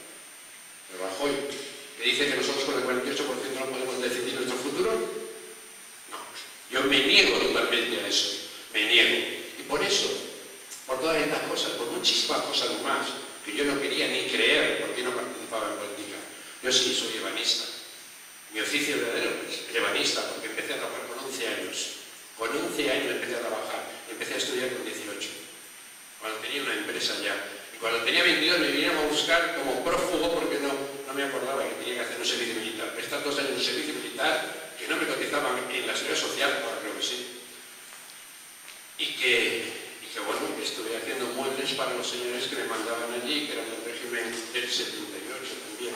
de Rajoy, que dice que nosotros con el cuarenta y ocho por ciento no podemos decidir nuestro futuro. No, yo me niego totalmente a eso, me niego. Y por eso, por todas estas cosas, por muchísimas cosas más, que yo no quería ni creer porque no participaba en política. Yo sí soy ebanista. Mi oficio verdadero es ebanista, porque empecé a trabajar con once años. Con once años empecé a trabajar, empecé a estudiar con dieciocho, cuando tenía una empresa ya. Y cuando tenía veintidós me vinieron a buscar como prófugo porque no, no me acordaba que tenía que hacer un servicio militar. Prestar dos años de servicio militar, que no me cotizaban en la seguridad social, ahora creo que sí. Y que, y que bueno, estuve haciendo muebles para los señores que me mandaban allí, que eran del régimen del setenta y ocho también.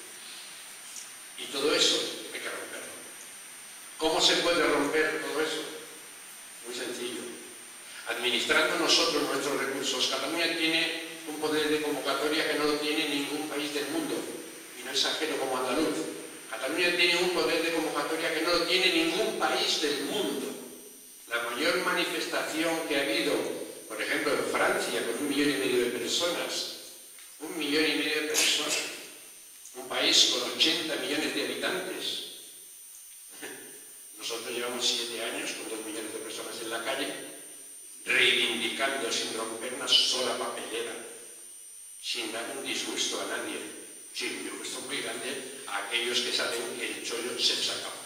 Y todo eso hay que romperlo. ¿Cómo se puede romper todo eso? Muy sencillo. Administrando nosotros nuestros recursos. Cataluña tiene un poder de convocatoria que no lo tiene ningún país del mundo, y no es ajeno como andaluz. Cataluña tiene un poder de convocatoria que no lo tiene ningún país del mundo. La mayor manifestación que ha habido, por ejemplo, en Francia, con un millón y medio de personas, un millón y medio de personas, un país con ochenta millones de habitantes. Nosotros llevamos siete años con dos millones de personas en la calle, reivindicando sin romper una sola papelera, sin dar un disgusto a nadie, sin un disgusto muy grande a aquellos que saben que el chollo se les acaba.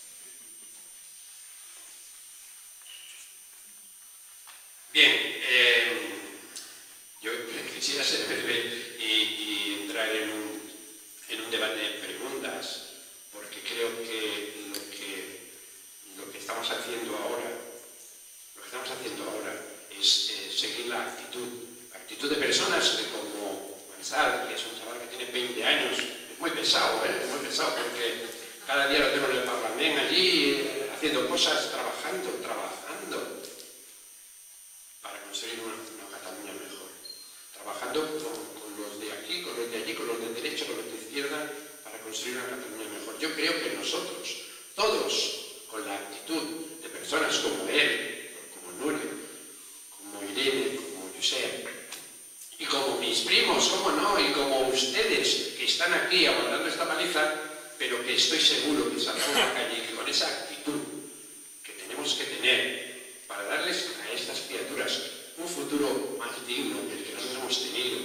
Bien, eh, yo quisiera ser breve y, y entrar en un, en un debate de preguntas, porque creo que lo que, lo que estamos haciendo ahora, lo que estamos haciendo ahora es eh, seguir la actitud, la actitud de personas que como Mansal, que es un chaval que tiene veinte años, es muy pesado, ¿eh? Es muy pesado, porque cada día lo tengo en el Parlamento allí, eh, haciendo cosas, trabajando, trabajando, para construir una, una Cataluña mejor, trabajando con, con los de aquí, con los de allí, con los de derecha, con los de izquierda, para construir una Cataluña mejor. Yo creo que nosotros, todos, con la actitud de personas como él, como Nuria, como Irene, como Josep, y como mis primos, cómo no, y como ustedes que están aquí aguantando esta paliza, pero que estoy seguro que saldrán a la calle y que con esa actitud que tenemos que tener para darles a estas criaturas un futuro más digno que el que nosotros hemos tenido,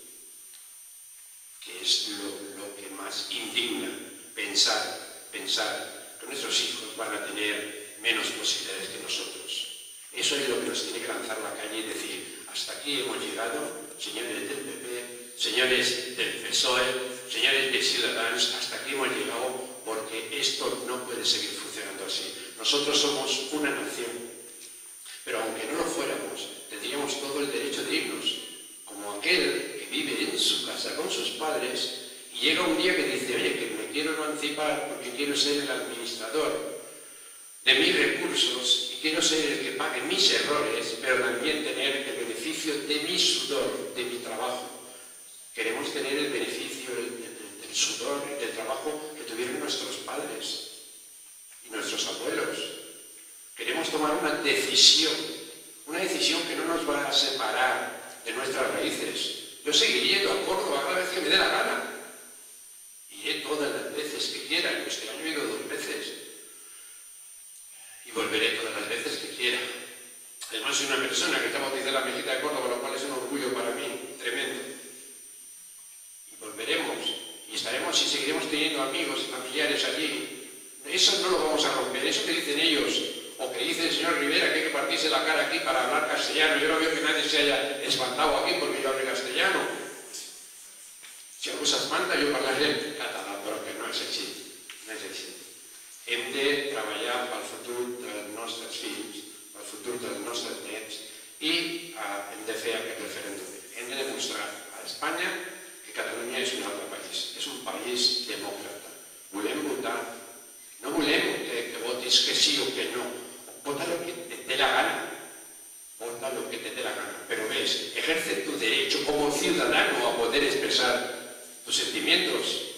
que es lo, lo que más indigna, pensar, pensar que nuestros hijos van a tener menos posibilidades que nosotros. Eso es lo que nos tiene que lanzar a la calle y decir, hasta aquí hemos llegado, señores del P P, señores del P S O E, señores de Ciudadanos, hasta aquí hemos llegado porque esto no puede seguir funcionando así. Nosotros somos una nación, pero aunque no lo fuéramos, tendríamos todo el derecho de irnos, como aquel que vive en su casa con sus padres y llega un día que dice, oye, que me quiero emancipar porque quiero ser el administrador de mis recursos y quiero ser el que pague mis errores, pero también tener el beneficio de mi sudor, de mi trabajo. Queremos tener el beneficio del, del, del sudor, del trabajo que tuvieron nuestros padres y nuestros abuelos. Queremos tomar tomar una decisión, una decisión que no nos va a separar de nuestras raíces. Yo seguiré yendo a Córdoba cada vez que me dé la gana. Iré todas las veces que quiera, y este año he ido dos veces. Y volveré todas las veces que quiera. Además soy una persona que está bautizada en la Mezquita de Córdoba, lo cual es un orgullo para mí, tremendo. Y volveremos, y estaremos y seguiremos teniendo amigos y familiares allí. Eso no lo vamos a romper, eso que dicen ellos, o que dice el señor Rivera, que hay que partirse la cara aquí para hablar castellano. Yo no veo que nadie se haya espantado aquí porque yo hable castellano. Si algú s'espanta, jo parlaré en català, però que no és així, no és així. Hem de treballar pel futur dels nostres fills, pel futur dels nostres nets, i eh, hem de fer aquest referèndum. Hem de demostrar a Espanya que Catalunya és un altre país, és un país demòcrata. Volem votar, no volem que, que votis que sí o que no, vota lo que te dé la gana. Vota lo que te dé la gana, pero ves, ejerce tu derecho como ciudadano a poder expresar tus sentimientos.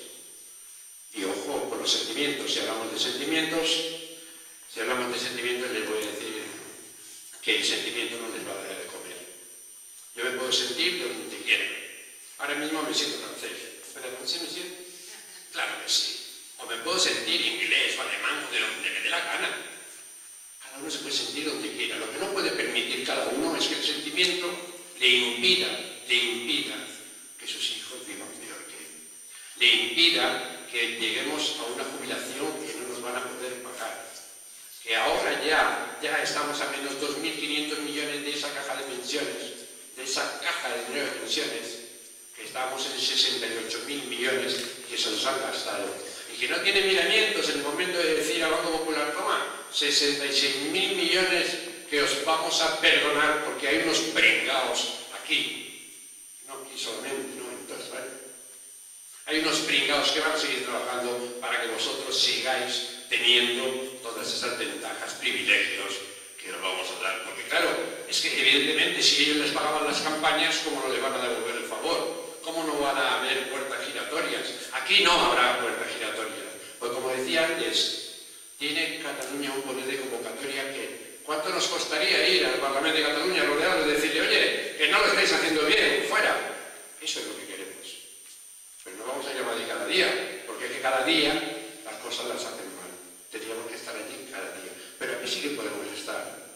Y ojo con los sentimientos, si hablamos de sentimientos, si hablamos de sentimientos les voy a decir que el sentimiento no les va a dar de comer. Yo me puedo sentir de donde quiera. Ahora mismo me siento francés. ¿Pero francés me siento? Claro que sí. O me puedo sentir inglés o alemán o de donde me dé la gana. Cada uno se puede sentir donde quiera. Lo que no puede permitir cada uno es que el sentimiento le impida, le impida que sus hijos vivan peor que él. Le impida que lleguemos a una jubilación que no nos van a poder pagar. Que ahora ya, ya estamos a menos dos mil quinientos millones de esa caja de pensiones, de esa caja de dinero de pensiones, que estamos en sesenta y ocho mil millones que se nos han gastado. Y que no tiene miramientos en el momento de decir al Banco Popular, toma, sesenta y seis mil millones que os vamos a perdonar porque hay unos pringaos aquí. No aquí solamente, no en todas partes. Hay unos pringaos que van a seguir trabajando para que vosotros sigáis teniendo todas esas ventajas, privilegios que os vamos a dar. Porque claro, es que evidentemente si ellos les pagaban las campañas, ¿cómo no les van a devolver el favor? ¿Cómo no van a haber puertas giratorias? Aquí no habrá puertas giratorias. Pues como decía antes, tiene Cataluña un poder de convocatoria que ¿cuánto nos costaría ir al Parlamento de Cataluña rodeado y decirle, oye, que no lo estáis haciendo bien, fuera? Eso es lo que queremos. Pero no vamos a ir a Madrid cada día, porque es que cada día las cosas las hacen mal. Tendríamos que estar allí cada día. Pero aquí sí que podemos estar.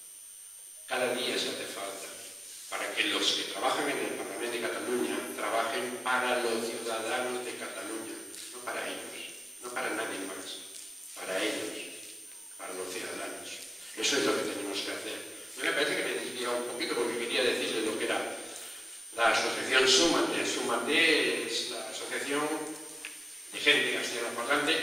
Cada día se hace falta para que los que trabajan en el Parlamento de Cataluña trabajen para los ciudadanos de Cataluña, no para ellos, no para nadie más, para ellos, para los ciudadanos. Eso es lo que tenemos que hacer. Yo me parece que me he desviado un poquito porque quería decirles lo que era la asociación Súmate. Súmate es la asociación de gente castellano parlante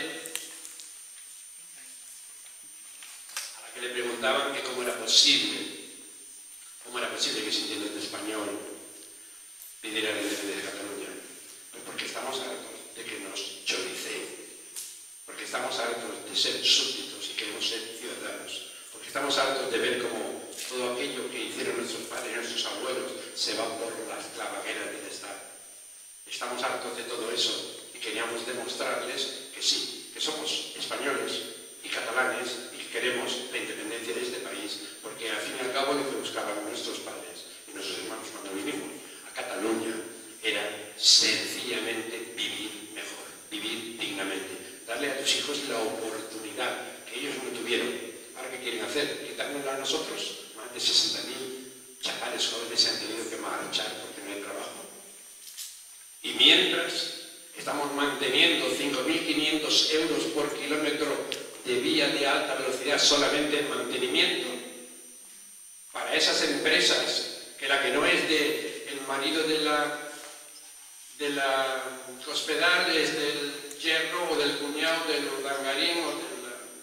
a la que le preguntaban que cómo era posible, cómo era posible que sintiendo en español pidiera la independencia de Cataluña. Pues porque estamos hartos de que nos choriceen, porque estamos hartos de ser súbditos y queremos ser ciudadanos. Estamos hartos de ver cómo todo aquello que hicieron nuestros padres y nuestros abuelos se va por las clavagueras del Estado. Estamos hartos de todo eso y queríamos demostrarles que sí, que somos españoles y catalanes y que queremos la independencia de este país, porque al fin y al cabo lo que buscaban nuestros padres y nuestros hermanos cuando vinimos a Cataluña era sencillamente vivir mejor, vivir dignamente, darle a tus hijos la oportunidad que ellos no tuvieron. ¿Ahora qué quieren hacer? ¿Quitárnoslo a nosotros? Más de sesenta mil chavales jóvenes se han tenido que marchar porque no hay trabajo. Y mientras estamos manteniendo cinco mil quinientos euros por kilómetro de vía de alta velocidad solamente en mantenimiento, para esas empresas, que la que no es de el marido de la, de la hospedal es del yerno o del cuñado del urdangarín o del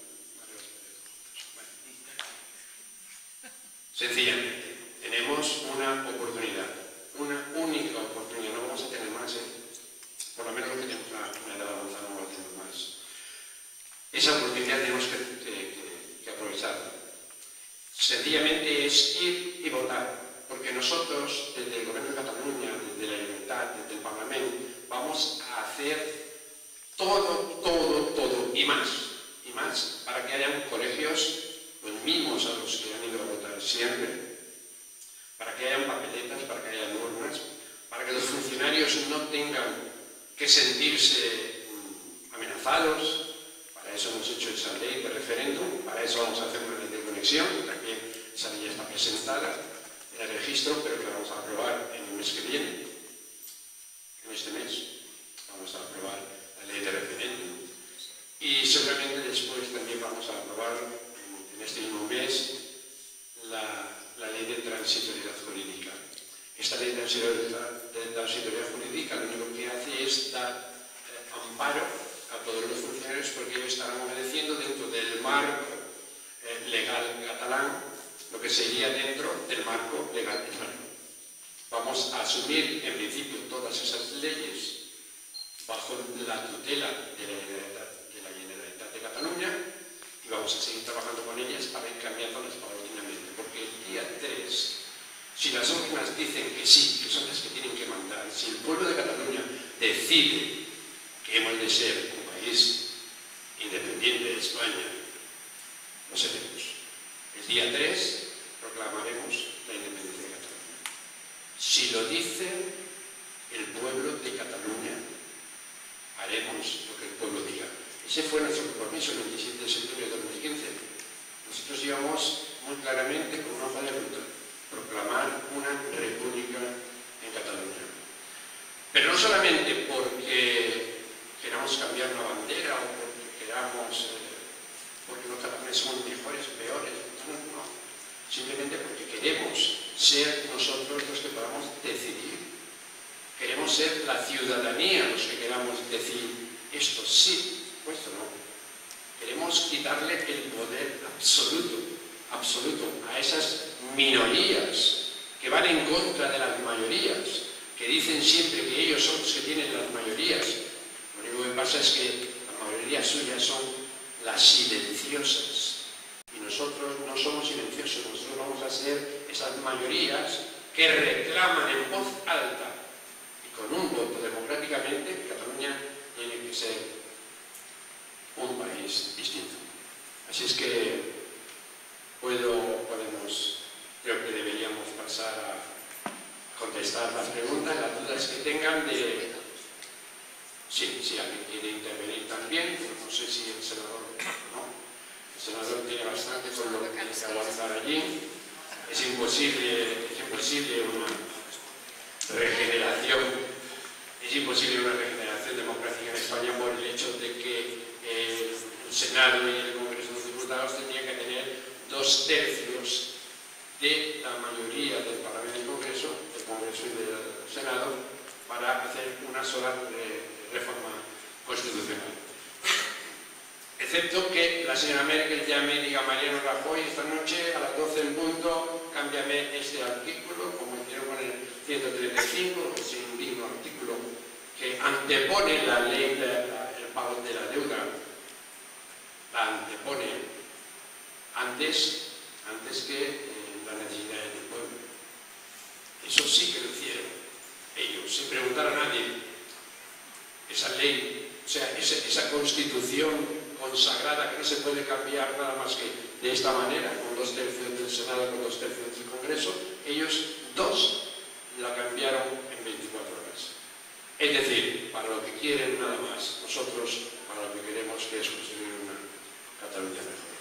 sencillamente, tenemos una oportunidad, una única oportunidad, no vamos a tener más, ¿eh? Por lo menos lo que tenemos una, una edad avanzada no vamos a tener más. Esa oportunidad tenemos que, que, que, que aprovecharla. Sencillamente es ir y votar, porque nosotros, desde el Gobierno de Cataluña, desde la Libertad, desde el Parlamento, vamos a hacer todo, todo, todo y más, y más, para que haya colegios pues, mismos a los que han ido a votar siempre, para que hayan papeletas, para que haya urnas, para que los funcionarios no tengan que sentirse amenazados. Para eso hemos hecho esa ley de referéndum, para eso vamos a hacer una ley de conexión, que también esa ley ya está presentada en el registro, pero que la vamos a aprobar en el mes que viene. En este mes vamos a aprobar la ley de referéndum. Y seguramente después también vamos a aprobar en este mismo mes la, la ley de transitoriedad jurídica. Esta ley de transitoriedad, de transitoriedad jurídica lo único que hace es dar eh, amparo a todos los funcionarios porque ellos estarán obedeciendo dentro del marco eh, legal catalán, lo que sería dentro del marco legal español. Vamos a asumir en principio todas esas leyes bajo la tutela de la Generalitat de, la Generalitat de Cataluña y vamos a seguir trabajando con ellas para ir cambiándolas paulatinamente, porque el día tres, si las urnas dicen que sí, que son las que tienen que mandar, si el pueblo de Cataluña decide que hemos de ser un país independiente de España, lo seremos. El día tres proclamaremos la independencia de Cataluña. Si lo dice el pueblo de Cataluña, haremos lo que el pueblo diga. Ese fue nuestro compromiso el veintisiete de septiembre de dos mil quince. Nosotros íbamos muy claramente con una hoja de ruta, proclamar una república en Cataluña. Pero no solamente porque queramos cambiar una bandera o porque queramos, eh, porque los catalanes somos mejores, peores, no, no. Simplemente porque queremos ser nosotros los que podamos decidir. Queremos ser la ciudadanía los que queramos decir esto sí, o esto no. Queremos quitarle el poder absoluto, absoluto a esas minorías que van en contra de las mayorías, que dicen siempre que ellos son los que tienen las mayorías. Lo único que pasa es que las mayorías suyas son las silenciosas. Y nosotros no somos silenciosos, nosotros vamos a ser esas mayorías que reclaman en voz alta y con un voto democráticamente que Cataluña tiene que ser un país distinto. Así es que puedo, podemos, creo que deberíamos pasar a contestar las preguntas, las dudas que tengan de... Sí, si alguien quiere intervenir también, no sé si el senador... ¿no? El senador tiene bastante con lo que tiene que aguantar allí. Es imposible, es imposible una regeneración, es imposible una regeneración democrática en España por el hecho de que eh, el Senado y el Congreso de los Diputados tendrían que tener dos tercios de la mayoría del Parlamento y del Congreso, del Congreso y del Senado, para hacer una sola eh, reforma constitucional. Excepto que la señora Merkel llame y diga: Mariano Rajoy, esta noche a las doce en punto, cámbiame este artículo, como hicieron con el ciento treinta y cinco, ese indigno artículo que antepone la ley, la, la, el pago de la deuda, la antepone antes, antes que eh, las necesidades del pueblo. Eso sí que lo hicieron ellos, sin preguntar a nadie. Esa ley, o sea, esa, esa constitución consagrada que no se puede cambiar nada más que de esta manera, con dos tercios del Senado, con dos tercios del Congreso, ellos dos la cambiaron en veinticuatro horas. Es decir, para lo que quieren nada más, nosotros para lo que queremos, que es construir una Cataluña mejor.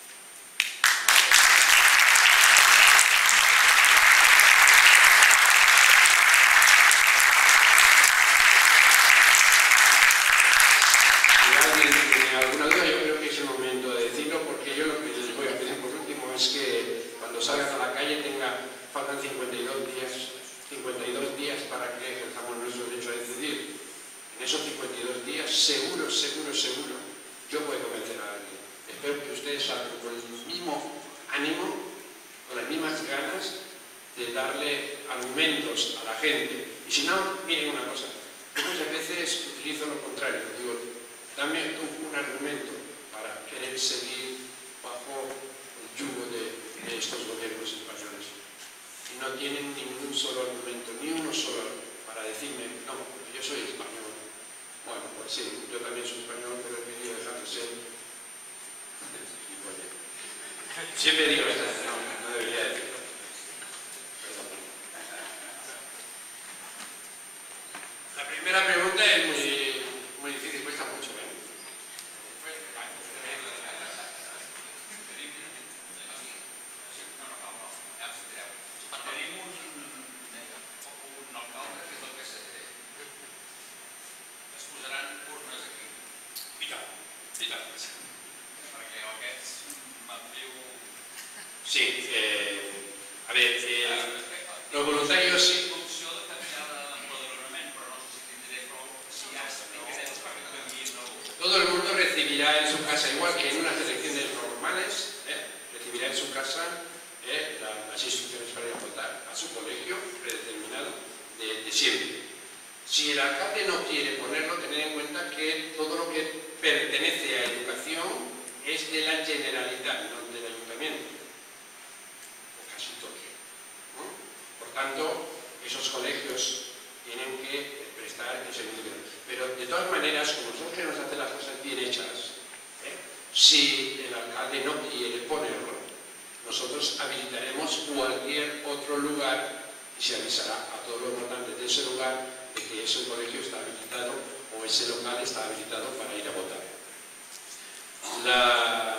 Salgan a la calle, tenga, faltan cincuenta y dos días para que ejerzamos nuestro derecho a decidir. En esos cincuenta y dos días, seguro, seguro, seguro, yo puedo convencer a alguien. Espero que ustedes salgan con el mismo ánimo, con las mismas ganas de darle argumentos a la gente. Y si no, miren una cosa, yo muchas veces utilizo lo contrario, digo, dame un, un argumento para querer seguir bajo el yugo de de estos gobiernos españoles. Y no tienen ningún solo argumento, ni uno solo para decirme: no, porque yo soy español. Bueno, pues sí, yo también soy español, pero he querido dejar de ser. Siempre digo eso, no, no debería decirlo. La primera pregunta es muy, muy difícil, cuesta mucho, ¿eh? Sí, eh, a ver, eh, los voluntarios... Todo el mundo recibirá en su casa, igual que en unas elecciones normales, ¿eh? recibirá en su casa ¿eh? la, las instrucciones para ir a votar a su colegio predeterminado de, de siempre. Si el alcalde no quiere ponerlo, tened en cuenta que todo lo que pertenece a educación es de la Generalitat, no del ayuntamiento. Casi todo. ¿no? Por tanto, esos colegios tienen que prestar el servicio. Pero de todas maneras, como nosotros queremos hacer las cosas bien hechas, ¿eh? si el alcalde no quiere ponerlo, nosotros habilitaremos cualquier otro lugar y se avisará a todos los votantes de ese lugar de que ese colegio está habilitado o ese local está habilitado para ir a votar. La...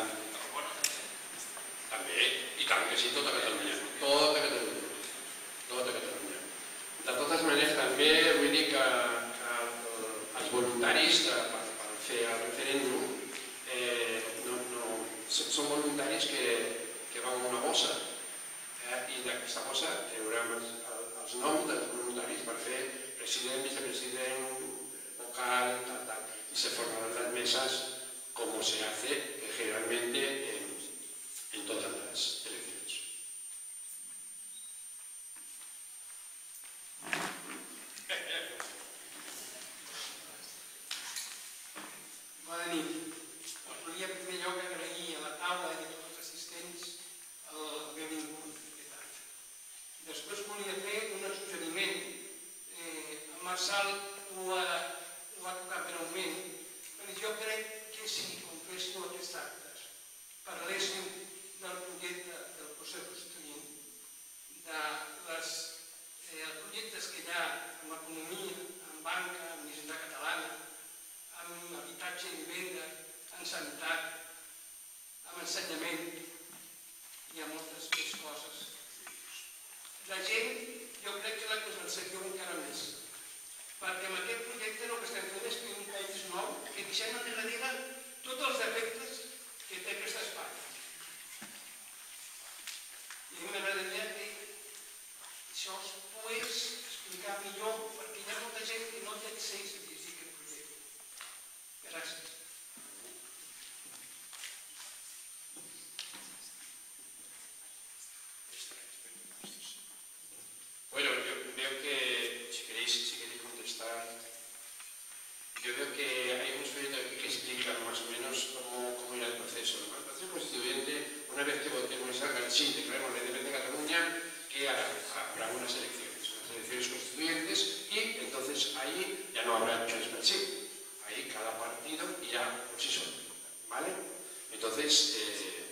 També, i tant que sí, tota Catalunya, tota Catalunya, tota Catalunya. De totes maneres, també vull dir que, que els voluntaris de, per, per fer el referèndum eh, no, no, són voluntaris que, que van a una bossa eh, i d'aquesta bossa treurem els, els noms dels voluntaris per fer president, vicepresident, vocal, tal, tal, y se formarán las mesas como se hace generalmente en, en todas las elecciones. Bona nit. Els volia en primer lloc agrair a la taula i a tots els assistents el benvingut aquest any. Després volia fer un suggeriment. Eh, el Marçal ho ha, ho ha tocat breument, però jo crec que si compléssiu aquests actes, parléssim del projecte del procés constituent, de les eh, projectes que hi ha en economia, en banca, en Hisenda Catalana, en habitatge i vivenda, en sanitat, en ensenyament, hi ha moltes més coses. La gent, jo crec que la consensació encara més, perquè amb aquest projecte el que estem fent és fer un país nou que deixem enrere tots els defectes que té aquest espai. I m'agradaria que això es pogués explicar millor, perquè hi ha molta gent que no té accés a llegir aquest projecte. Gràcies. Bueno, yo veo que, si queréis, si queréis contestar, yo veo que hay unos proyectos aquí que explican más o menos cómo, cómo irá el proceso. El proceso constituyente, una vez que votemos y salga, sí, declaremos la independencia de Cataluña, ¿qué hará? Habrá unas elecciones, unas elecciones constituyentes, y entonces ahí ya no habrá elecciones per sí. Ahí cada partido irá por sí solo, ¿vale? Entonces, eh,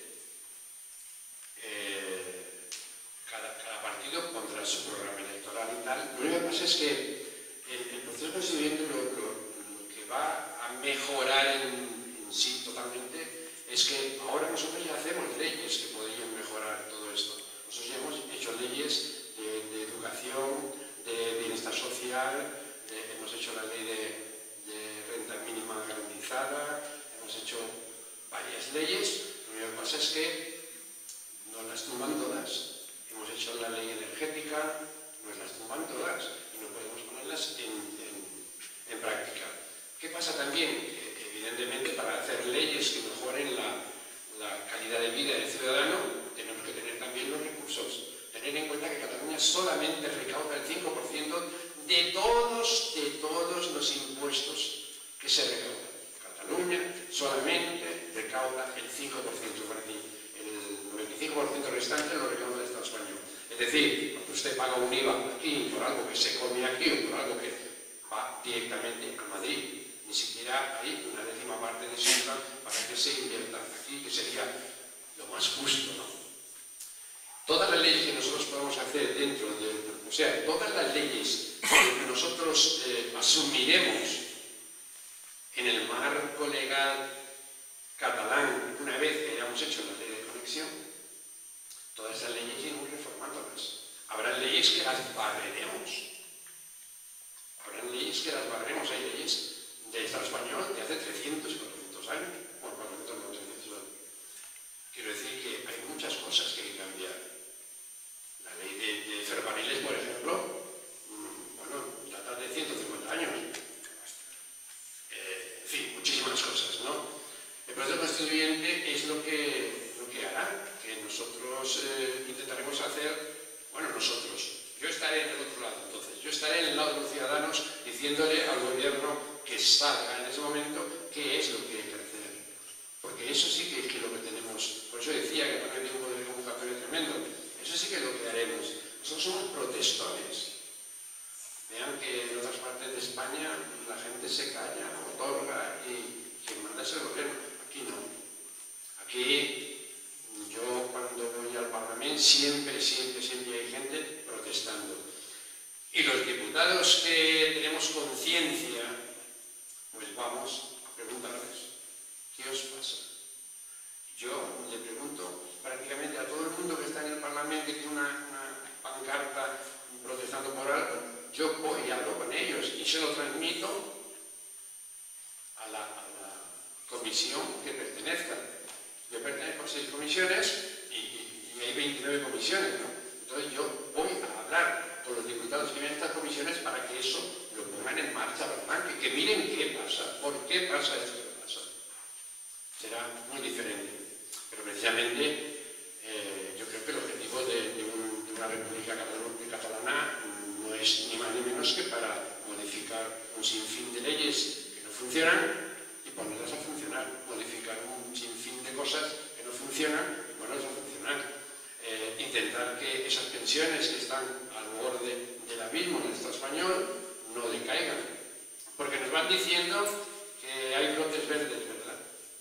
eh, cada, cada partido pondrá su programa electoral y tal. Lo único que pasa es que el, el proceso constituyente lo, lo, lo que va a mejorar en, en sí totalmente es que ahora nosotros ya hacemos leyes que podrían mejorar todo esto. Nosotros ya hemos hecho leyes de, de educación, de bienestar social, de, hemos hecho la ley de, de renta mínima garantizada, hemos hecho varias leyes. Lo único que pasa es que no las tumban todas. Hemos hecho la ley energética, nos las tumban todas y no podemos ponerlas en, en, en práctica. ¿Qué pasa también? Que evidentemente para hacer leyes que mejoren la, la calidad de vida del ciudadano tenemos que tener también los recursos. Tener en cuenta que Cataluña solamente recauda el cinco por ciento de todos, de todos los impuestos que se recaudan. Cataluña solamente recauda el cinco por ciento, el noventa y cinco por ciento restante lo recauda el Estado español. Es decir, cuando usted paga un I V A aquí por algo que se come aquí o por algo que va directamente a Madrid, ni siquiera hay una décima parte de ese I V A para que se invierta aquí, que sería lo más justo, ¿no? Todas las leyes que nosotros podamos hacer dentro de, o sea, todas las leyes que nosotros eh, asumiremos en el marco legal catalán, una vez que hayamos hecho la ley de conexión, todas esas leyes iremos reformándolas. Habrá leyes que las barreremos. Habrán leyes que las barreremos. Hay leyes del Estado español de hace trescientos y cuatrocientos años. Bueno, cuatrocientos no, trescientos años. Quiero decir que hay muchas cosas que hay que cambiar. La ley de, de ferrocarriles, por ejemplo, mmm, bueno, data de ciento cincuenta años. Eh, en fin, muchísimas cosas, ¿no? El proceso constituyente es lo que, lo que hará que nosotros eh, intentaremos hacer, bueno, nosotros, yo estaré en el otro lado entonces, yo estaré en el lado de los ciudadanos diciéndole al gobierno que salga en ese momento qué es lo que hay que hacer, porque eso sí que es lo que tenemos, por eso decía que también hay un poder de convocatoria tremendo, eso sí que es lo que haremos, nosotros somos protestones. Vean que en otras partes de España la gente se calla, otorga y quien manda es el gobierno. Aquí no. Aquí yo cuando voy al Parlamento siempre, siempre, siempre hay gente protestando. Y los diputados que tenemos conciencia, pues vamos a preguntarles, ¿qué os pasa? Yo le pregunto prácticamente a todo el mundo que está en el Parlamento y tiene una, una pancarta protestando por algo, yo voy y hablo con ellos y se lo transmito a la, a la comisión que pertenezca. Yo pertenezco a seis comisiones y, y, y hay veintinueve comisiones, ¿no? Entonces yo voy a hablar con los diputados que vienen a estas comisiones para que eso lo pongan en marcha, ¿verdad? Que, que miren qué pasa, por qué pasa esto que pasa. Será muy diferente. Pero precisamente eh, yo creo que el objetivo de, de, un, de una república catalana no es ni más ni menos que para modificar un sinfín de leyes que no funcionan y ponerlas a funcionar, modificar un sinfín de cosas que no funcionan y ponerlas a funcionar. Eh, intentar que esas pensiones que están al borde del abismo en el Estado español no decaigan. Porque nos van diciendo que hay brotes verdes, ¿verdad?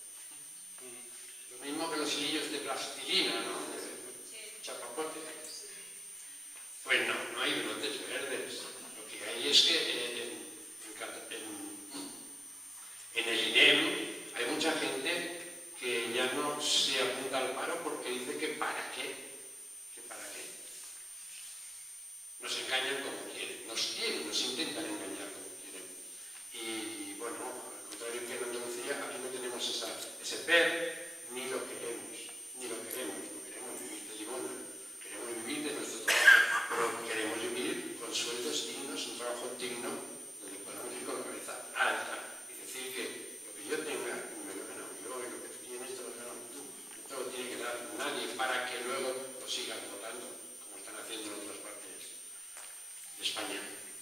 Lo mismo que los hilillos de plastilina, ¿no? De chapapote. Pues no, no hay brotes verdes. Lo que hay es que eh, en, en, en el I N E M hay mucha gente que ya no se apunta al paro porque dice que ¿para qué? ¿Que para qué? Nos engañan como quieren, nos quieren, nos intentan engañar como quieren. Y bueno, al contrario que en Andalucía, aquí no tenemos esa, ese P E R, ni lo queremos, ni lo queremos, no queremos vivir de limona, queremos vivir de nuestro trabajo, pero queremos vivir con sueldos dignos, un trabajo digno, donde podamos ir con la cabeza alta y decir que lo que yo tenga, me lo he ganado yo, y lo que tú tienes, te lo has ganado tú. No lo tiene que dar nadie para que luego lo sigan votando, como están haciendo en otras partes de España.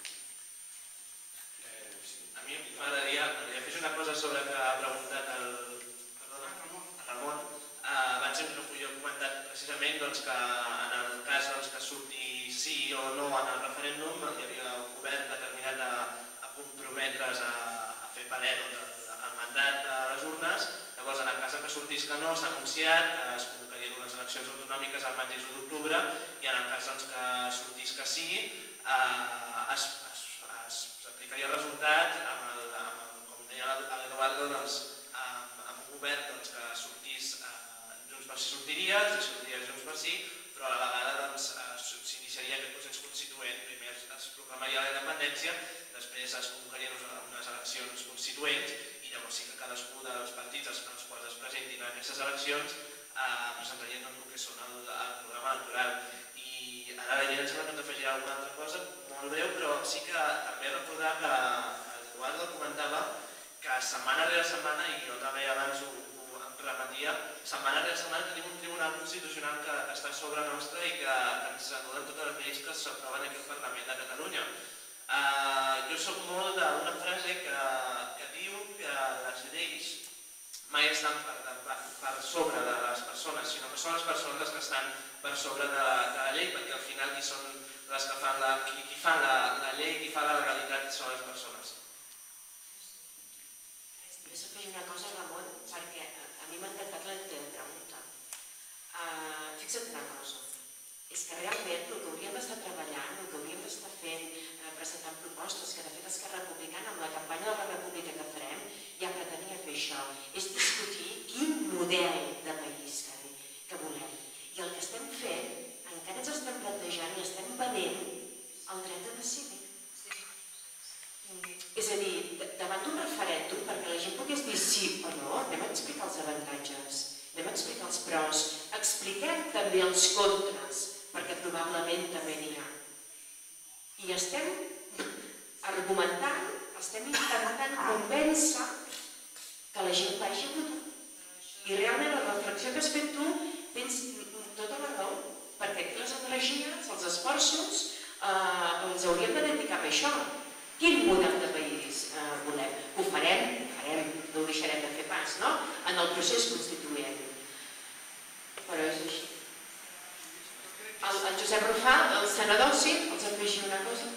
Eh, sí. A mi m'agradaria fer una cosa sobre que ha preguntat el, perdona, el Ramon. Eh, abans hem jo he comentat precisament doncs, que en el cas doncs, que surti sí o no en el referèndum, hi havia un govern determinat a, a comprometre's a, a fer parer doncs, el mandat de les urnes. Llavors, en el cas que sortís que no, s'ha anunciat que es convocarien unes eleccions autonòmiques al maig i l'u d'octubre i en el cas doncs, que sortís que sí, eh, es, es, es, s'aplicaria el resultat amb el, amb el, com deia l'Eduardo, doncs, amb, amb un govern doncs, que sortís eh, Junts per si sortiria, si sortiria Junts per si, però a la vegada doncs, s'iniciaria aquest procés constituent. Primer es proclamaria la independència, després es convocarien unes eleccions constituents i llavors sí que cadascú dels partits als quals es presentin en aquestes eleccions eh, presentarien doncs, el que són el, el programa electoral. I ara la gent sembla que ens afegirà alguna altra cosa, molt breu, però sí que també recordar que l'Eduardo comentava que setmana rere setmana, i jo també abans ho, ho em repetia, setmana rere setmana tenim un tribunal constitucional que, que està sobre nostre i que, que ens anulen totes les lleis que s'aproven aquí al Parlament de Catalunya. Uh, jo soc molt d'una frase que, que diu que les lleis mai estan per, per, per sobre de les persones, sinó que són les persones les que estan per sobre de, de la llei, perquè al final qui són les que fan la, qui, qui fan la, la llei, qui fa la legalitat són les persones. Volia fer una cosa, Ramon, perquè a mi m'ha encantat la teva pregunta. fixa't una cosa, és que realment el que hauríem d'estar treballant, el que hauríem d'estar fent, presentant propostes, que de fet Esquerra Republicana amb la campanya de la República que farem ja pretenia fer això, és discutir quin model de país que volem. I el que estem fent, encara ens estem plantejant i estem venent el dret a decidir. És a dir, davant d'un referèndum, perquè la gent pogués dir sí o no, anem a explicar els avantatges, anem a explicar els pros, expliquem també els contres, perquè probablement també n'hi ha. I estem argumentant, estem intentant convèncer que la gent vagi a votar. I realment la reflexió que has fet tu tens tota la raó, perquè aquí les energies, els esforços, els hauríem de dedicar a això. Quin model de país volem? Ho farem, ho farem, no ho deixarem de fer pas, no? En el procés constituent. Però és així. El Josep Rufal, el senador, sí, els afegir una cosa.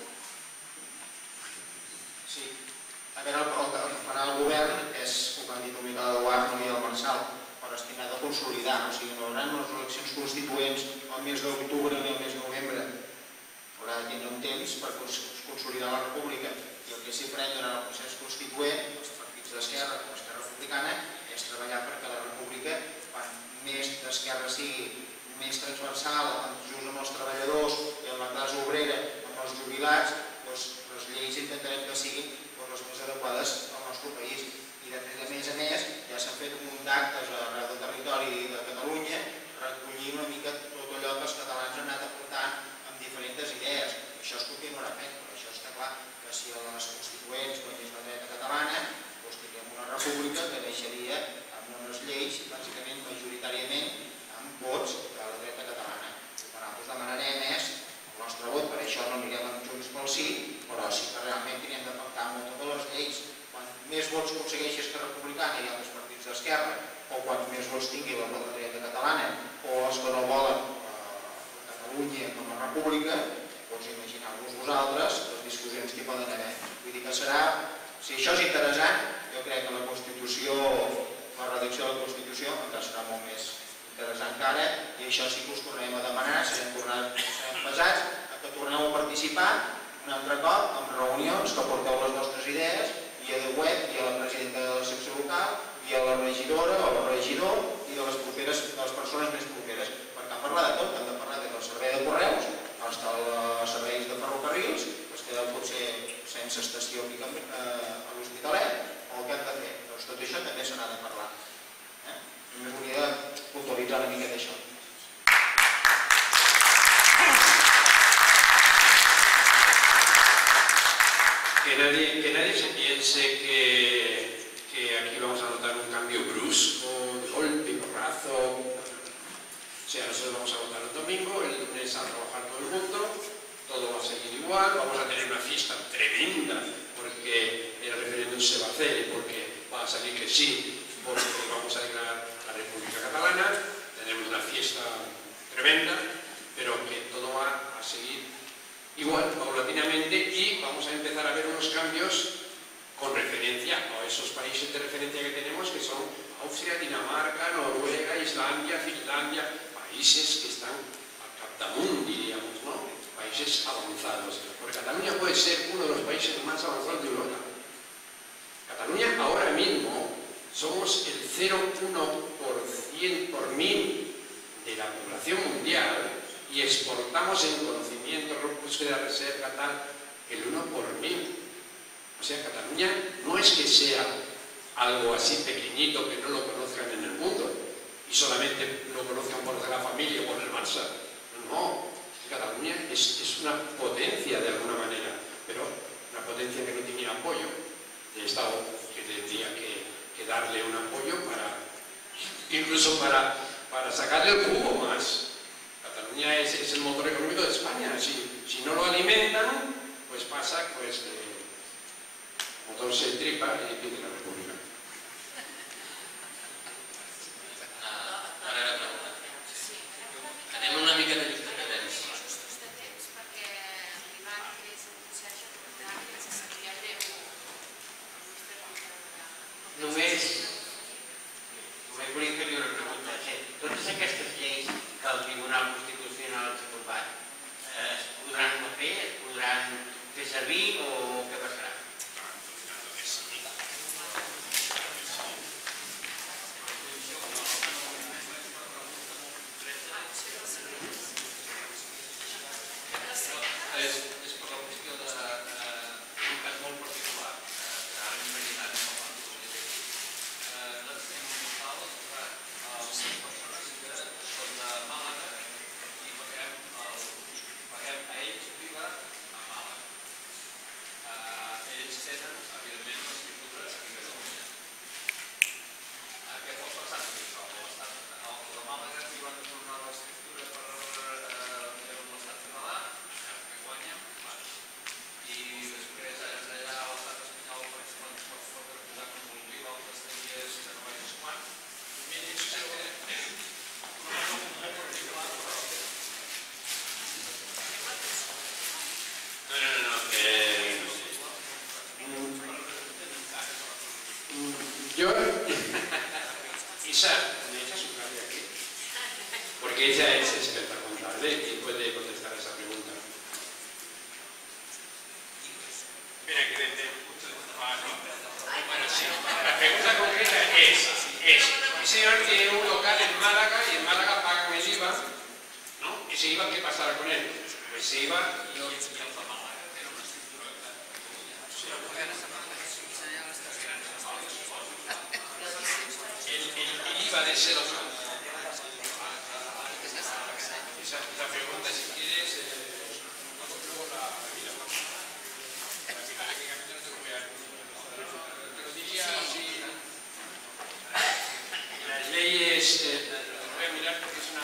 Sí. A veure, el que farà el govern és, com han dit el Miquel Eduard i el Marçal, per estirar de consolidar. O sigui, no hi haurà unes eleccions constituents al mes d'octubre ni al mes de novembre. Haurà de tindre un temps per consolidar la república. I el que sí farem durant el procés constituent, els partits d'esquerra com l'Esquerra Republicana, és treballar perquè la república, quan més d'esquerra sigui, més transversal, just amb els treballadors i amb la classe obrera, amb els jubilats, les lleis intentarem que siguin les més adequades al nostre país. I de més a més, ja s'han fet un munt d'actes arreu del territori de Catalunya recollint una mica tot allò que els catalans han anat aportant amb diferents idees. Això es continuarà fent, però això està clar que si a les constituents guanyés la dreta catalana, doncs tindríem una república que deixaria amb unes lleis, bàsicament, majoritàriament, amb vots de la dreta catalana. El que nosaltres demanarem és el nostre vot, per això no anirem amb Junts pel Sí, però sí que realment tenim de pactar amb totes les lleis. Quan més vots aconsegueixi Esquerra Republicana i altres partits d'esquerra, o quants més vots tingui la dreta catalana, o els que no volen Catalunya com a república, doncs imagineu-vos vosaltres les discussions que hi poden haver. Vull dir que serà, si això és interessant, jo crec que la Constitució, la redacció de la Constitució encara serà molt més interessant que ara, i això sí que us tornarem a demanar, serem pesats, que torneu a participar un altre cop en reunions que porteu les vostres idees via de web, via la presidenta de la secció local, via la regidora o el regidor i de les properes, de les persones més properes, perquè han parlat de tot, han de parlar del servei de correus, els serveis de ferrocarrils, els que potser sense estació a l'Hospitalet, o el que han de fer. Doncs tot això també se n'ha de parlar. Només volia puntualitzar una mica d'això. Que nadie, que nadie se piense que, que aquí vamos a notar un cambio brusco, de golpe, porrazo. O sea, nosotros vamos a votar el domingo, el lunes a trabajar todo el mundo, todo va a seguir igual, vamos a tener una fiesta tremenda porque el referéndum se va a hacer y porque va a salir que sí, porque vamos a declarar la República Catalana, tenemos una fiesta tremenda, pero que todo va a seguir igual, paulatinamente, y vamos a empezar a ver unos cambios con referencia a esos países de referencia que tenemos, que son Austria, Dinamarca, Noruega, Islandia, Finlandia, países que están al capdamunt, diríamos, ¿no? Países avanzados. Porque Cataluña puede ser uno de los países más avanzados de Europa. Cataluña ahora mismo somos el cero coma uno por ciento por mil de la población mundial y exportamos en conocimiento, búsqueda de reserva, tal, el uno por mil. O sea, Cataluña no es que sea algo así pequeñito que no lo conozcan en el mundo y solamente lo conozcan por la familia o por el Barça. No, Cataluña es, es una potencia de alguna manera, pero una potencia que no tenía apoyo del Estado, que tendría que, que darle un apoyo para, incluso para, para sacarle el jugo más. Cataluña es, es el motor económico de España. Si, si no lo alimentan, pues pasa, pues el motor se tripa y pierde la República. Ara la pregunta. Anem una mica de lluita de temps. Només, només volia fer-li una pregunta. Totes aquestes lleis que el Tribunal ¿vale? ¿Quién puede contestar a esa pregunta? Mira, que desde el punto de vista... Bueno, sí. La pregunta concreta es, es, el señor tiene un local en Málaga y en Málaga pagan el I V A, ¿no? Ese I V A, ¿qué pasará con él? Pues ese I V A... El, el, el I V A de ese local. Esa, esa pregunta, si quieres, eh, luego la mira. Te lo diría así. Las leyes, eh, voy a mirar porque es una...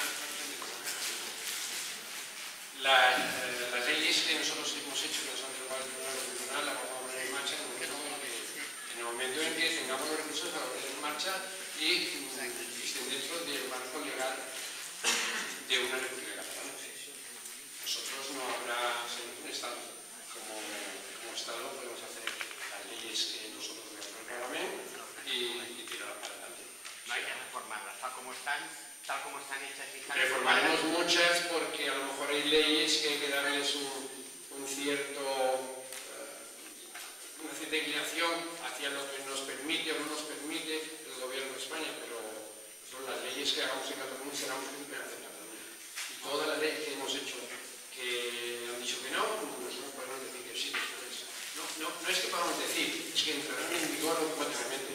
Las, eh, las leyes que nosotros hemos hecho, que nos han llevado al Tribunal Constitucional, las vamos a poner en marcha en el momento en que, en el momento en que tengamos los recursos para poner en marcha y estén dentro del marco legal de una república catalana. Nosotros no habrá ser un Estado. Como, como Estado podemos hacer las leyes que nosotros nos programen y, y tirarlas para adelante. No hay que reformarlas, tal como están, tal como están hechas y están... Reformaremos muchas porque a lo mejor hay leyes que hay que darles un, un cierto, uh, una cierta inclinación hacia lo que nos permite o no nos permite el gobierno de España, pero son las leyes que hagamos en Cataluña serán un pedazo en Cataluña. Y todas las leyes que hemos hecho que han dicho que no, nosotros podemos decir que sí, después. No, no, no es que podamos decir, es que entrarán en vigor automáticamente.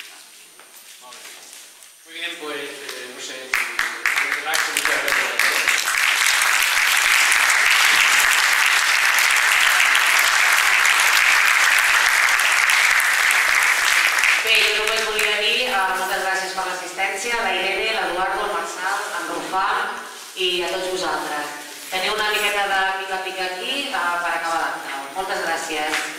Muy bien, pues, eh, no sé, relax, muchas gracias. Bé, jo només volia dir uh, moltes gràcies per l'assistència, a la Irene, l'Eduardo, el Marçal, en Rufà i a tots vosaltres. Teniu una miqueta de pica-pica aquí uh, per acabar l'acte. Moltes gràcies.